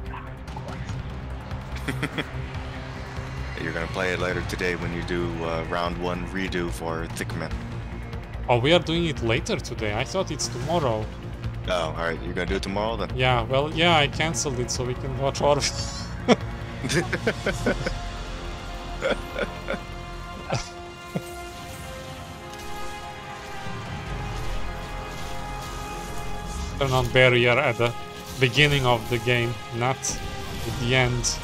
You're gonna play it later today when you do round 1 redo for Thickman. Oh, we are doing it later today. I thought it's tomorrow. Oh, alright, you're gonna do it tomorrow then? Yeah, well, yeah, I cancelled it so we can watch Orphan. Turn on barrier at the beginning of the game, not at the end.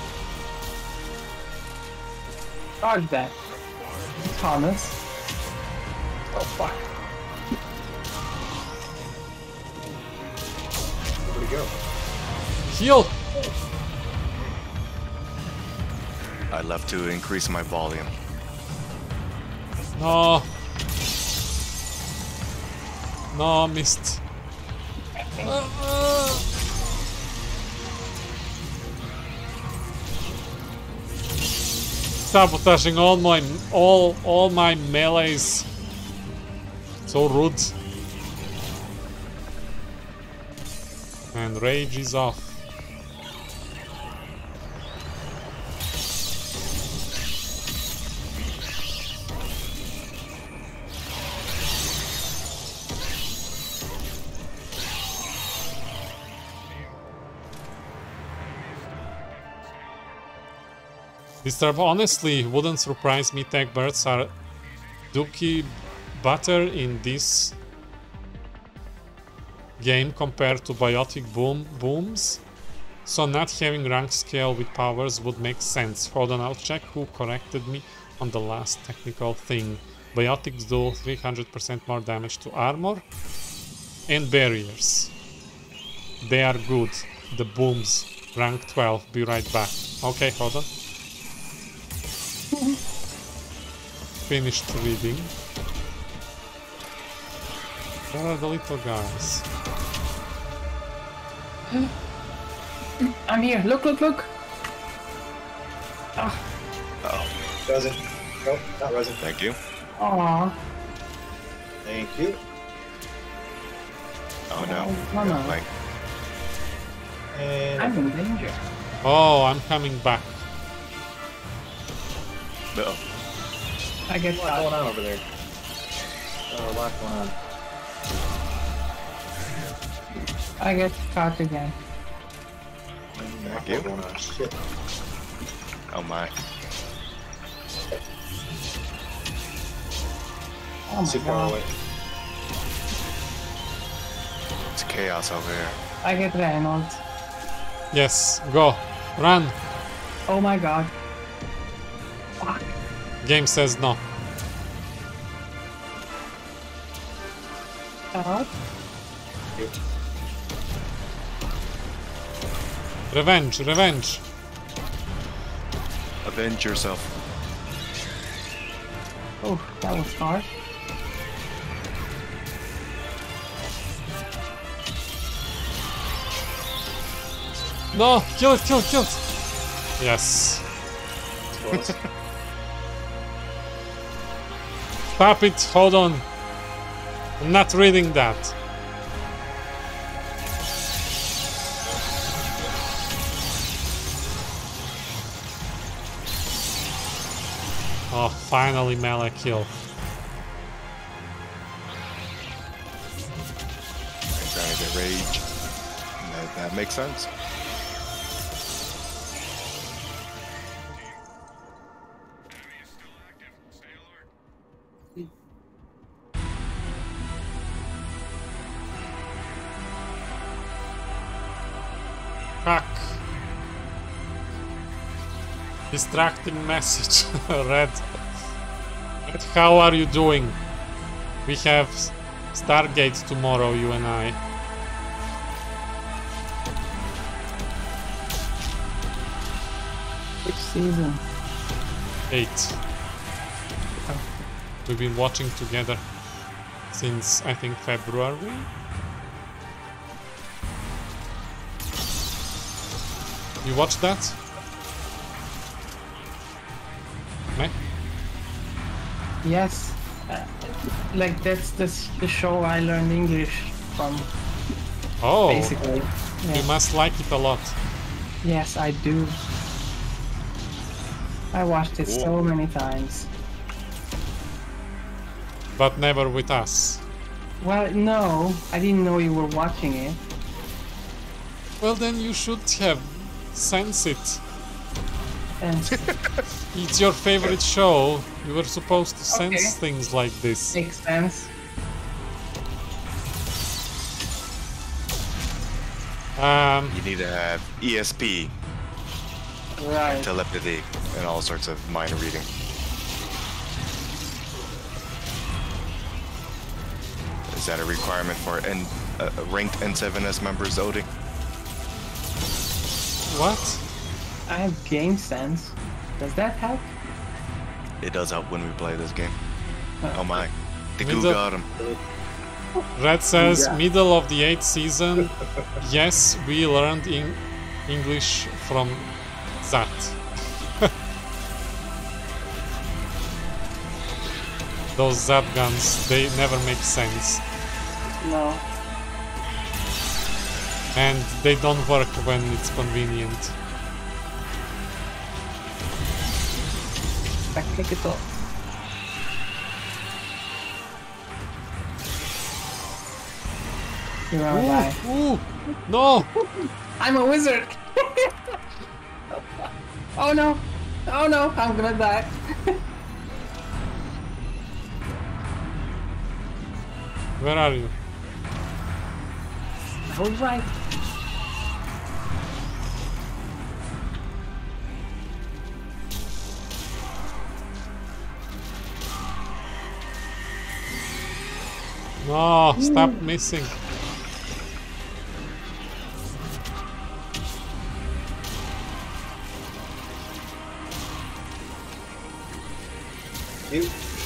Dodge that, Thomas. Oh fuck. Where'd he go? Heal! I left to increase my volume. No. No, missed. Sabotaging all my melees. So rude. And rage is off. Disturb, honestly, wouldn't surprise me. Tech birds are dookie butter in this game compared to biotic booms. So not having rank scale with powers would make sense. Hold on, I'll check who corrected me on the last technical thing. Biotics do 300% more damage to armor and barriers. They are good. The booms, rank 12. Be right back. Okay, hold on. Finished reading. Where are the little guys? I'm here. Look, look, look. Ah. Oh, Resin. Nope, not resin. thank you. Aw. Thank you. Oh no. No, no. Like, And I'm in danger. Oh, I'm coming back. no. I get what's going caught. on over there? A lot going on. I get caught again. Thank you. Going on. Shit. Oh my. Oh my Too far god. away. It's chaos over here. I get Reynolds. Yes, go. Run. Oh my god. Fuck. Game says no. Out. Revenge, revenge. Avenge yourself. Oh, that was hard. No, kill it, kill it, kill it. Yes. Close. Stop it, hold on. I'm not reading that. Oh, finally melee kill. Trying to get rage. That makes sense. Fuck. Distracting message. Red. Red, how are you doing? We have Stargate tomorrow, you and I. Which season? 8. We've been watching together since, I think, February. You watched that? No? Yes. Like that's the show I learned English from. Oh, Basically. you Yeah. must like it a lot. Yes, I do. I watched it so many times. But never with us. Well, no, I didn't know you were watching it. Well, then you should have sensed it. And It's your favorite show. You were supposed to sense Okay. things like this. makes sense. You need to have ESP, Right. telepathy, and all sorts of minor reading. Is that a requirement for ranked N7S members, Odie? What? I have game sense. Does that help? It does help when we play this game. Oh my. The goo Middle- got him. Red says, Yeah. middle of the 8th season. Yes, we learned English from that. Those zap guns, they never make sense. No. And they don't work when it's convenient. Back click it off. You're gonna die. Ooh, no! I'm a wizard! Oh no! Oh no, I'm gonna die. Where are you? All right. No, stop missing. You.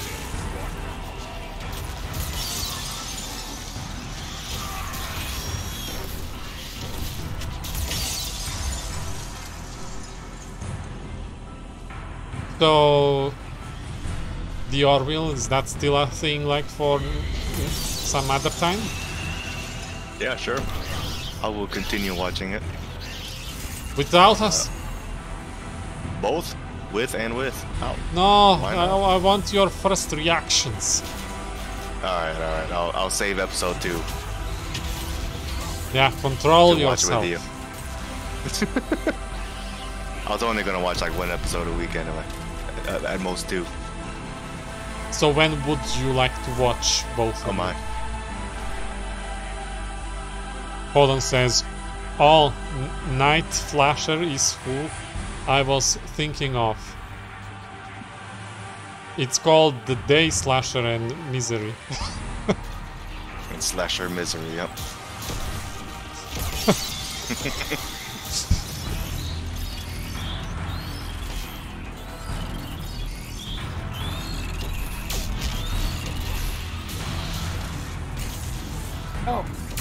So, the Orville, is that still a thing like for some other time? Yeah, sure. I will continue watching it. Without us? Both, with and without. No, Why not? I want your first reactions. All right. I'll save episode 2. Yeah, control to watch yourself. with you. I was only gonna watch like 1 episode a week anyway, at most 2. So when would you like to watch both of Oh my. them? Holden says, all Night Flasher is full. I was thinking of. It's called The Day Slasher and Misery. And Slasher Misery, yep. Oh.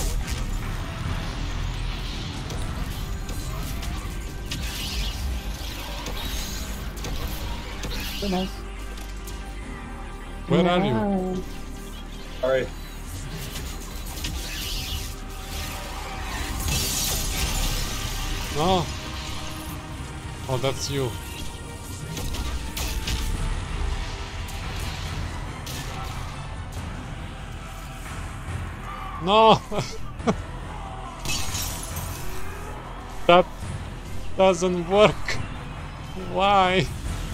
So nice. Where are you? Wow. Alright. No. Oh, that's you. No. That doesn't work. Why?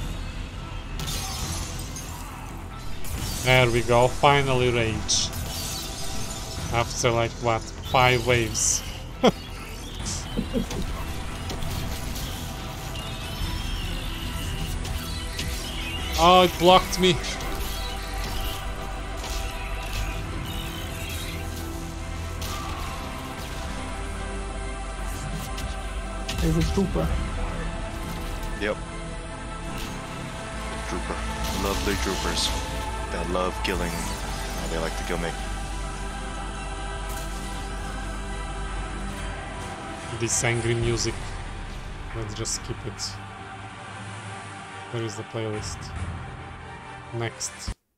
There we go. Finally rage. After like what? 5 waves. Oh, it blocked me. There's a trooper. Yep. Trooper. Lovely troopers that love killing. They like to kill me. This angry music. Let's just skip it. Where is the playlist? Next.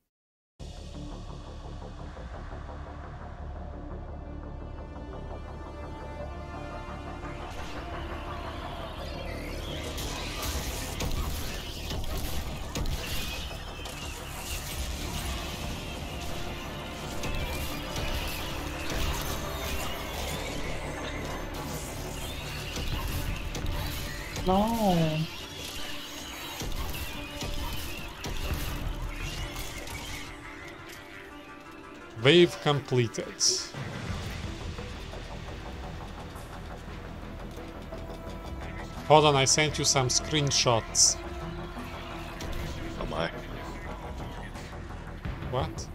No. Wave completed. Hold on, I sent you some screenshots. Oh my. What?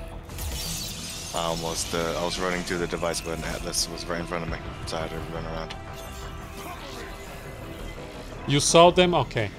I was running to the device, but Atlas was right in front of me, so I had to run around. You saw them? Okay.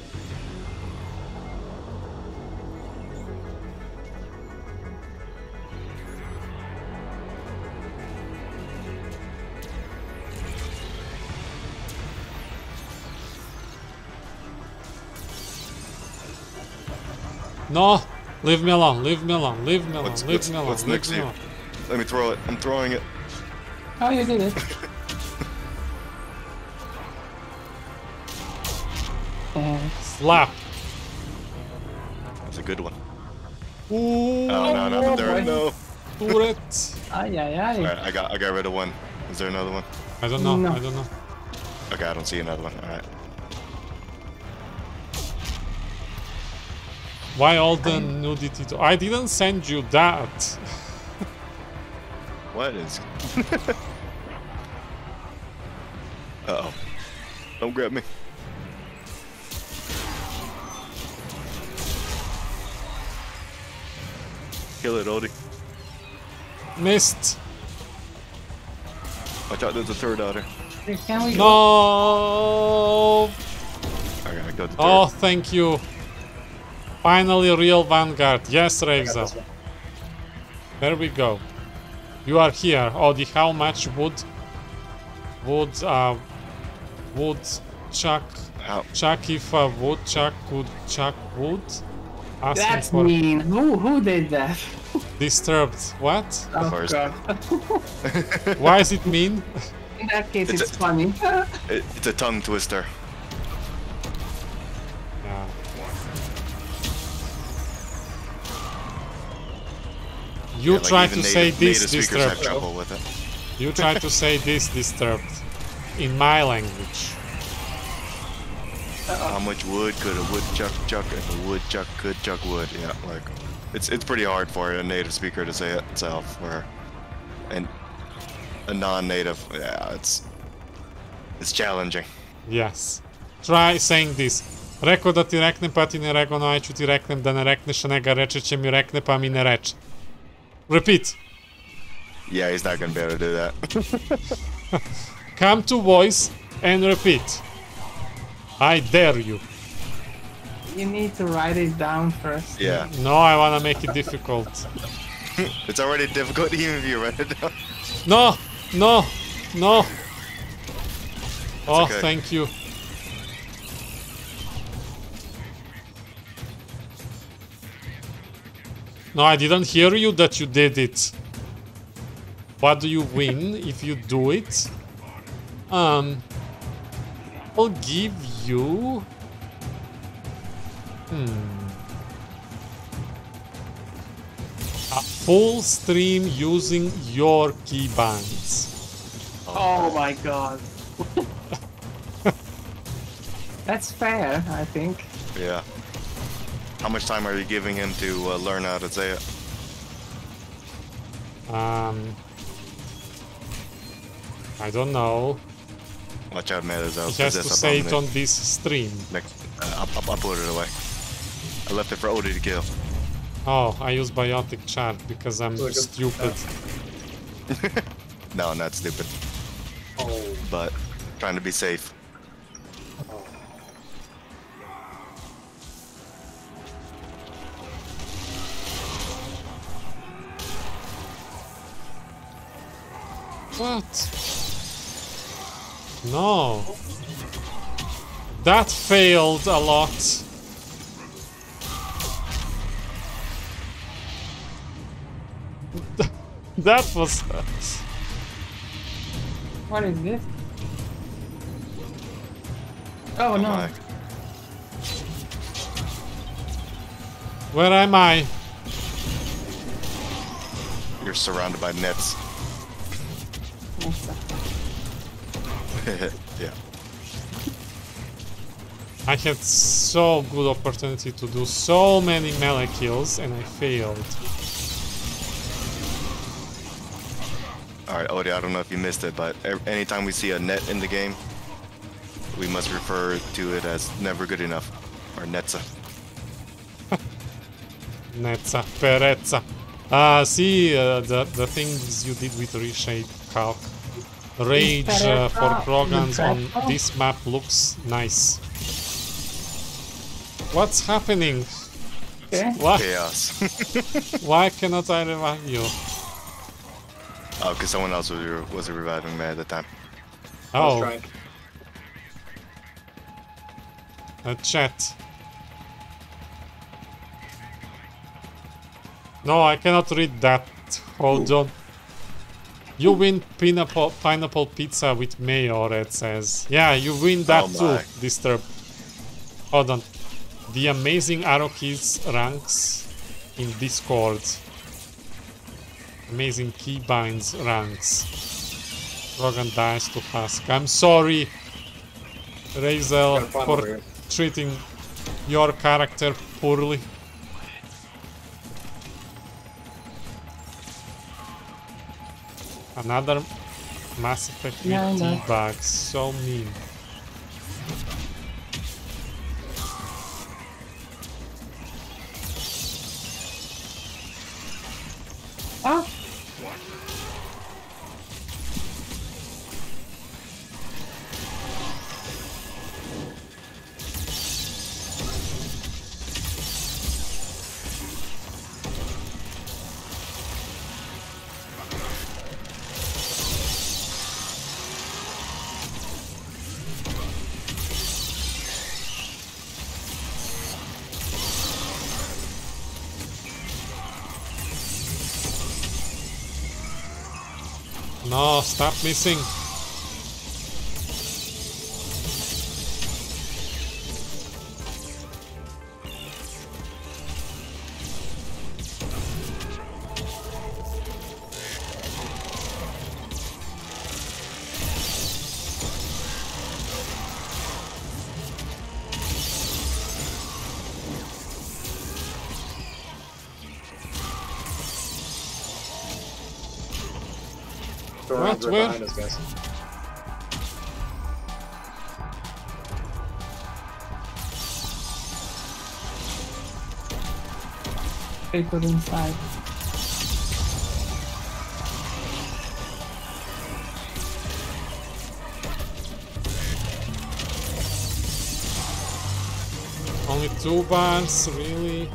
No! Leave me alone, leave me alone, leave me alone, leave me alone, What's leave next me to you? alone. Let me throw it. I'm throwing it. Oh, you did it. Slap! That's a good one. Ooh! Oh no, there no. Turret! Ay, ay, ay. Alright, I got rid of one. Is there another one? I don't know, No. I don't know. Okay, I don't see another one. Alright. Why all the nudity? I didn't send you that. What is? Uh-oh. Don't grab me. Kill it, Odie. Missed. Watch out, there's a third out here. Can we No. I gotta go to third. Oh, thank you. Finally, real Vanguard. Yes, I got Reza. this one. There we go. You are here. Odie, how much would chuck How? chuck if a woodchuck could chuck wood? Asking That's for mean. Who did that? disturbed. What? Oh First. god. Why is it mean? In that case, It's it's funny. It's a tongue twister. Yeah. You Yeah, like try even to say native this speakers have disturbed. trouble with it. You try to say this disturbed in my language. How much wood could a woodchuck chuck if a woodchuck could chuck wood? Yeah, like it's pretty hard for a native speaker to say it itself, or a non-native. Yeah, it's challenging. Yes. Try saying this. Rekao da ti reknem pa ti ne rekao, no aj ću ti reknem da ne rekneš, a ne ga reče će mi rekne pa mi ne reče. Repeat. Yeah, he's not gonna be able to do that. Come to voice and repeat. I dare you. You need to write it down first. Yeah, No, I wanna make it difficult. it's already difficult even if you write it down. No, no, no. Oh, okay. thank you. No, I didn't hear you that you did it. What do you win if you do it? I'll give you... a full stream using your keybinds. Oh my god. That's fair, I think. Yeah. How much time are you giving him to learn how to say it? I don't know. Watch out, man. There's He has to say it on this stream. Next, I'll put it away. I left it for Odie to kill. Oh, I use biotic chart because I'm Look at stupid. No, not stupid, Oh, but trying to be safe. What? No. That failed a lot. That was... What is this? Oh no. My. Where am I? You're surrounded by nets. Yeah. I had so good opportunity to do so many melee kills and I failed. Alright, Odie, I don't know if you missed it, but anytime we see a net in the game, we must refer to it as never good enough, or netza. Netza, perezza. See the things you did with reshape calc. Rage for Krogans on this map looks nice. What's happening? Okay. What? Chaos. Why cannot I revive you? Oh, because someone else was reviving me at the time. I was Oh, trying. a chat. No, I cannot read that. Hold on. You win pineapple pizza with mayo, Red says. Yeah, you win that Oh too, my. Disturb. Hold on. The amazing Arrow Keys ranks in Discord. Amazing keybinds ranks. Rogan dies to Husk. I'm sorry, Razel, Got fun over for here. treating your character poorly. Another Mass Effect with Yeah, I know. T-Bag. So mean. Oh, No, stop missing. Thorn's right Where? behind us, guys. they put inside. Only 2 bars, really?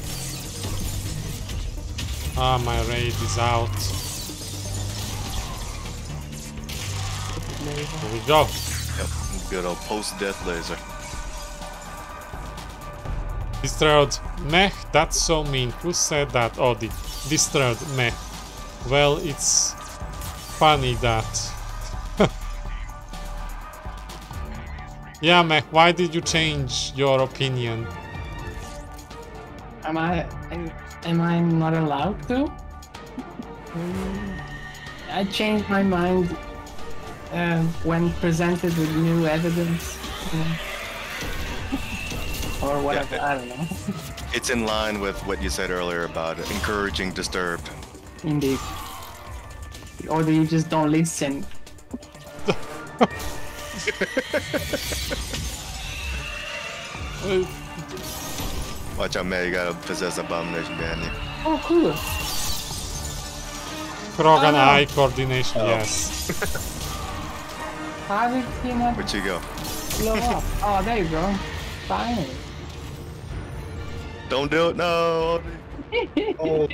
Ah, my raid is out. Here we go. Yep, good old post-death laser. Disturbed. Meh, that's so mean. Who said that? Oh, disturbed. Meh. Well, it's funny that. Yeah, meh, why did you change your opinion? Am I not allowed to? I changed my mind when presented with new evidence. Or whatever, Yeah. I don't know. It's in line with what you said earlier about encouraging Disturbed. Indeed. Or do you just don't listen? Watch out, man, you gotta possess Abomination behind you. Oh, cool. Krogan Oh. eye coordination, Oh. yes. How did he not Where'd you go? blow up? Oh, there you go. Finally. Don't do it, no! Oh,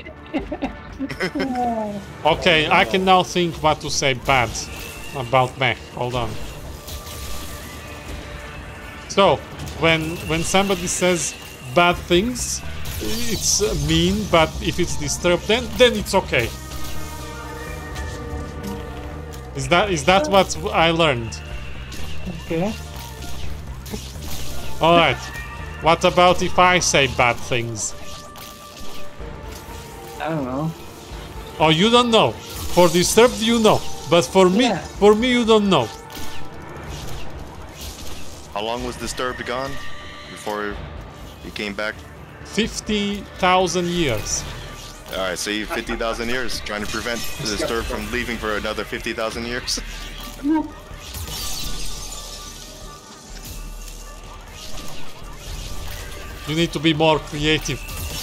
Okay, I can now think what to say bad about mech. Hold on. So, when somebody says bad things, it's mean, but if it's disturbed, then it's okay. Is that what I learned? Okay. All right. What about if I say bad things? I don't know. Oh, you don't know. For disturbed, you know, but for Yeah. me, you don't know. How long was Disturbed gone? Before he came back? 50,000 years. Alright, so you 50,000 years, trying to prevent Disturbed from leaving for another 50,000 years? You need to be more creative.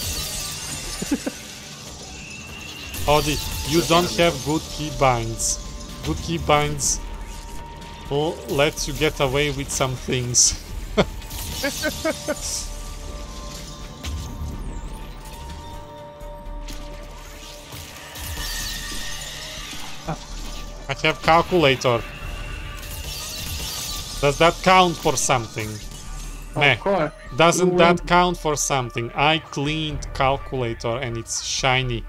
Oddy, you don't have good keybinds. Good keybinds lets you get away with some things. I have calculator. Does that count for something? Meh. Of course. Doesn't You that will- count for something? I cleaned calculator and it's shiny.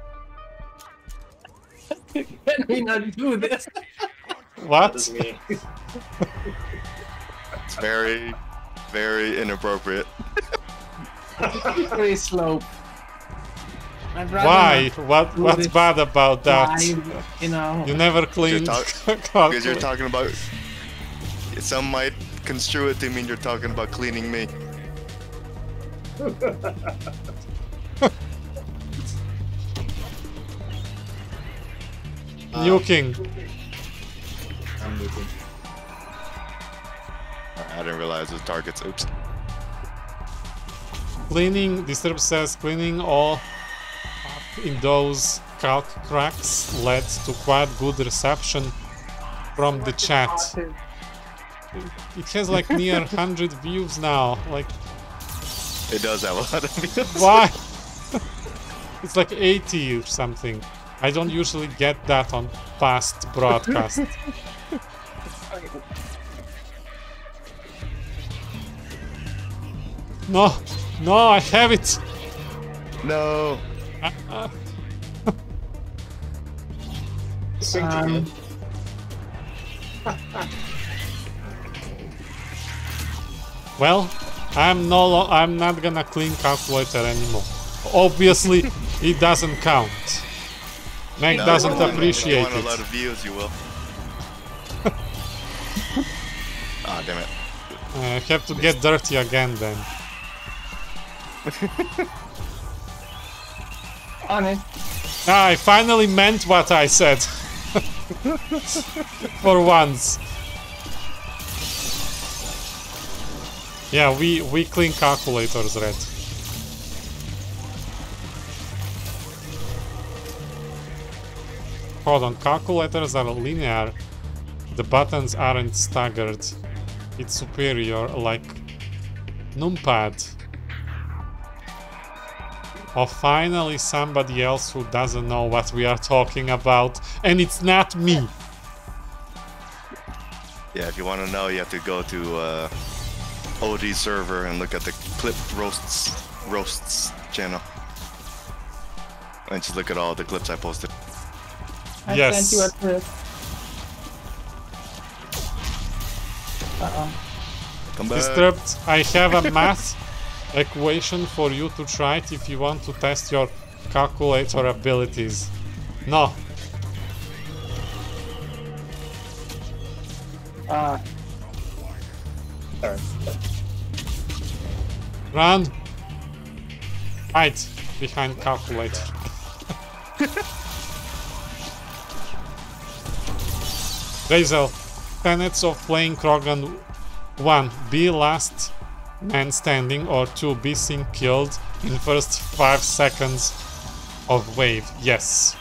Can we not do this? What? that's me. It's very, very inappropriate. Very slow. I'd rather Why? not do What's this bad about that? live, you know. You never Because cleaned because you're calculator. talking about... Some might construe it to mean you're talking about cleaning me. Nuking. I'm nuking. I didn't realize it was targets. Oops. Cleaning, Disturb says, cleaning all up in those calc cracks led to quite good reception from the chat. It has like near 100 views now. Like, it does have a lot of views. Why? It's like 80 or something. I don't usually get that on past broadcast. No, no, I have it. No. Well, I'm not gonna clean calculator anymore. Obviously, it doesn't count. Meg doesn't appreciate if you want it. a lot of views, you will. Ah, damn it. I have to get dirty again then. On it. Ah, I finally meant what I said. For once. Yeah, we clean calculators, Red. Hold on, calculators are linear. The buttons aren't staggered. It's superior, like numpad. Oh, finally somebody else who doesn't know what we are talking about, and it's not me. Yeah, if you want to know, you have to go to OD server and look at the clip roasts channel, and just look at all the clips I posted. I Yes. sent you a clip. Come back. Disturbed, I have a math equation for you to try it if you want to test your calculator abilities. No. Sorry. Run. Hide behind calculator. Razel, tenets of playing Krogan: 1. Be last man standing, or 2. Be seen killed in first 5 seconds of wave. Yes.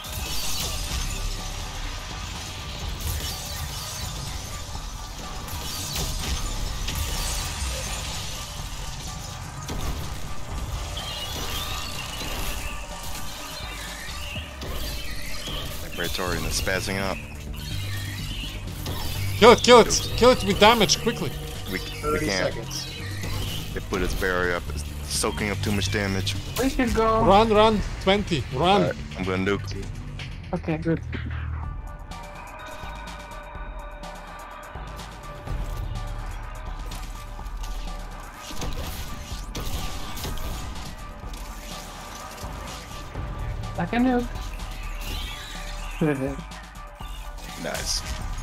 Praetorian is spazzing out. Kill it, kill it! Kill it with damage, quickly! We 30 can't. seconds. They put its barrier up. It's soaking up too much damage. We should go. Run, run! 20, run! Alright, I'm gonna nuke. Okay, good. Like a nuke. Nice.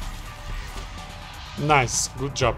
Nice, good job.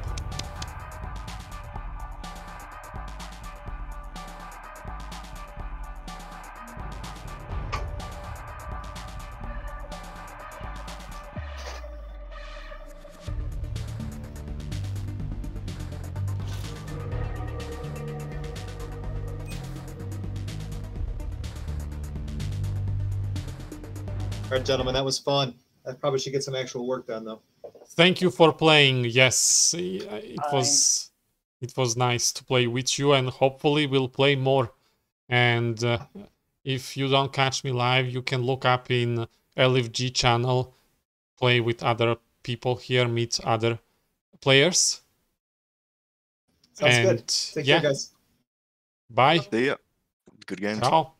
All right, gentlemen, that was fun. I probably should get some actual work done, though. Thank you for playing. Yes, it was nice to play with you, and hopefully we'll play more. And if you don't catch me live, you can look up in LFG channel, play with other people here, meet other players. Sounds And good. Take yeah, care, guys. bye. See ya. Good games. Ciao.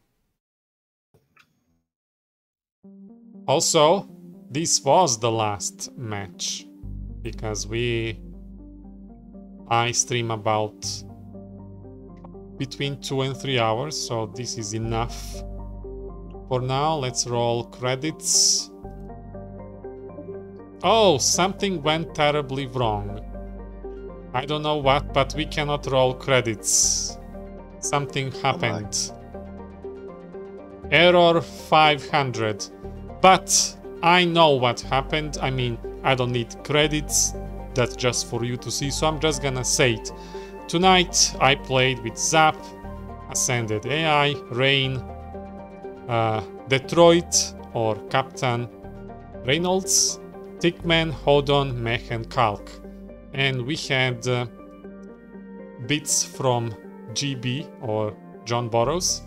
Also, this was the last match because I stream about between 2 and 3 hours, so this is enough for now. Let's roll credits. Oh, something went terribly wrong. I don't know what, but we cannot roll credits. Something happened. Error 500. But I know what happened. I mean, I don't need credits. That's just for you to see. So I'm just gonna say it. Tonight I played with Zap, Ascended AI, Rain, Detroit or Captain Reynolds, Tickman, Hodon, Mech and Kalk. And we had bits from GB or John Burroughs.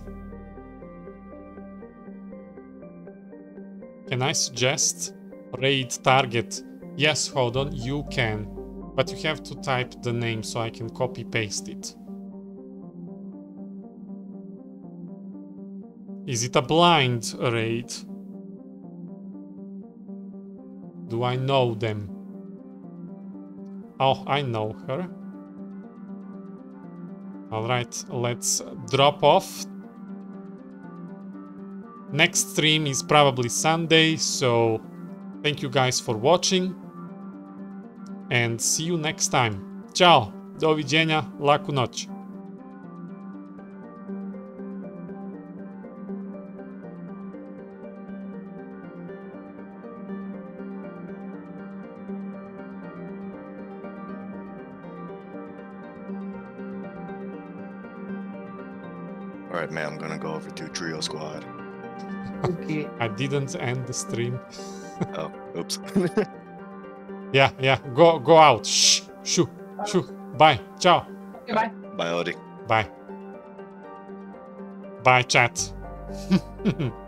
Can I suggest raid target? Yes, hold on, you can. But you have to type the name so I can copy paste it. Is it a blind raid? Do I know them? Oh, I know her. Alright, let's drop off. Next stream is probably Sunday, so thank you guys for watching. And see you next time. Ćao, doviđenja, laku noć. Alright, man, I'm gonna go over to Trio Squad. Okay. I didn't end the stream. Oh, oops. Yeah, go out. Shh, shoo. Bye, ciao. Goodbye. Bye, Odie. Bye. Bye, chat.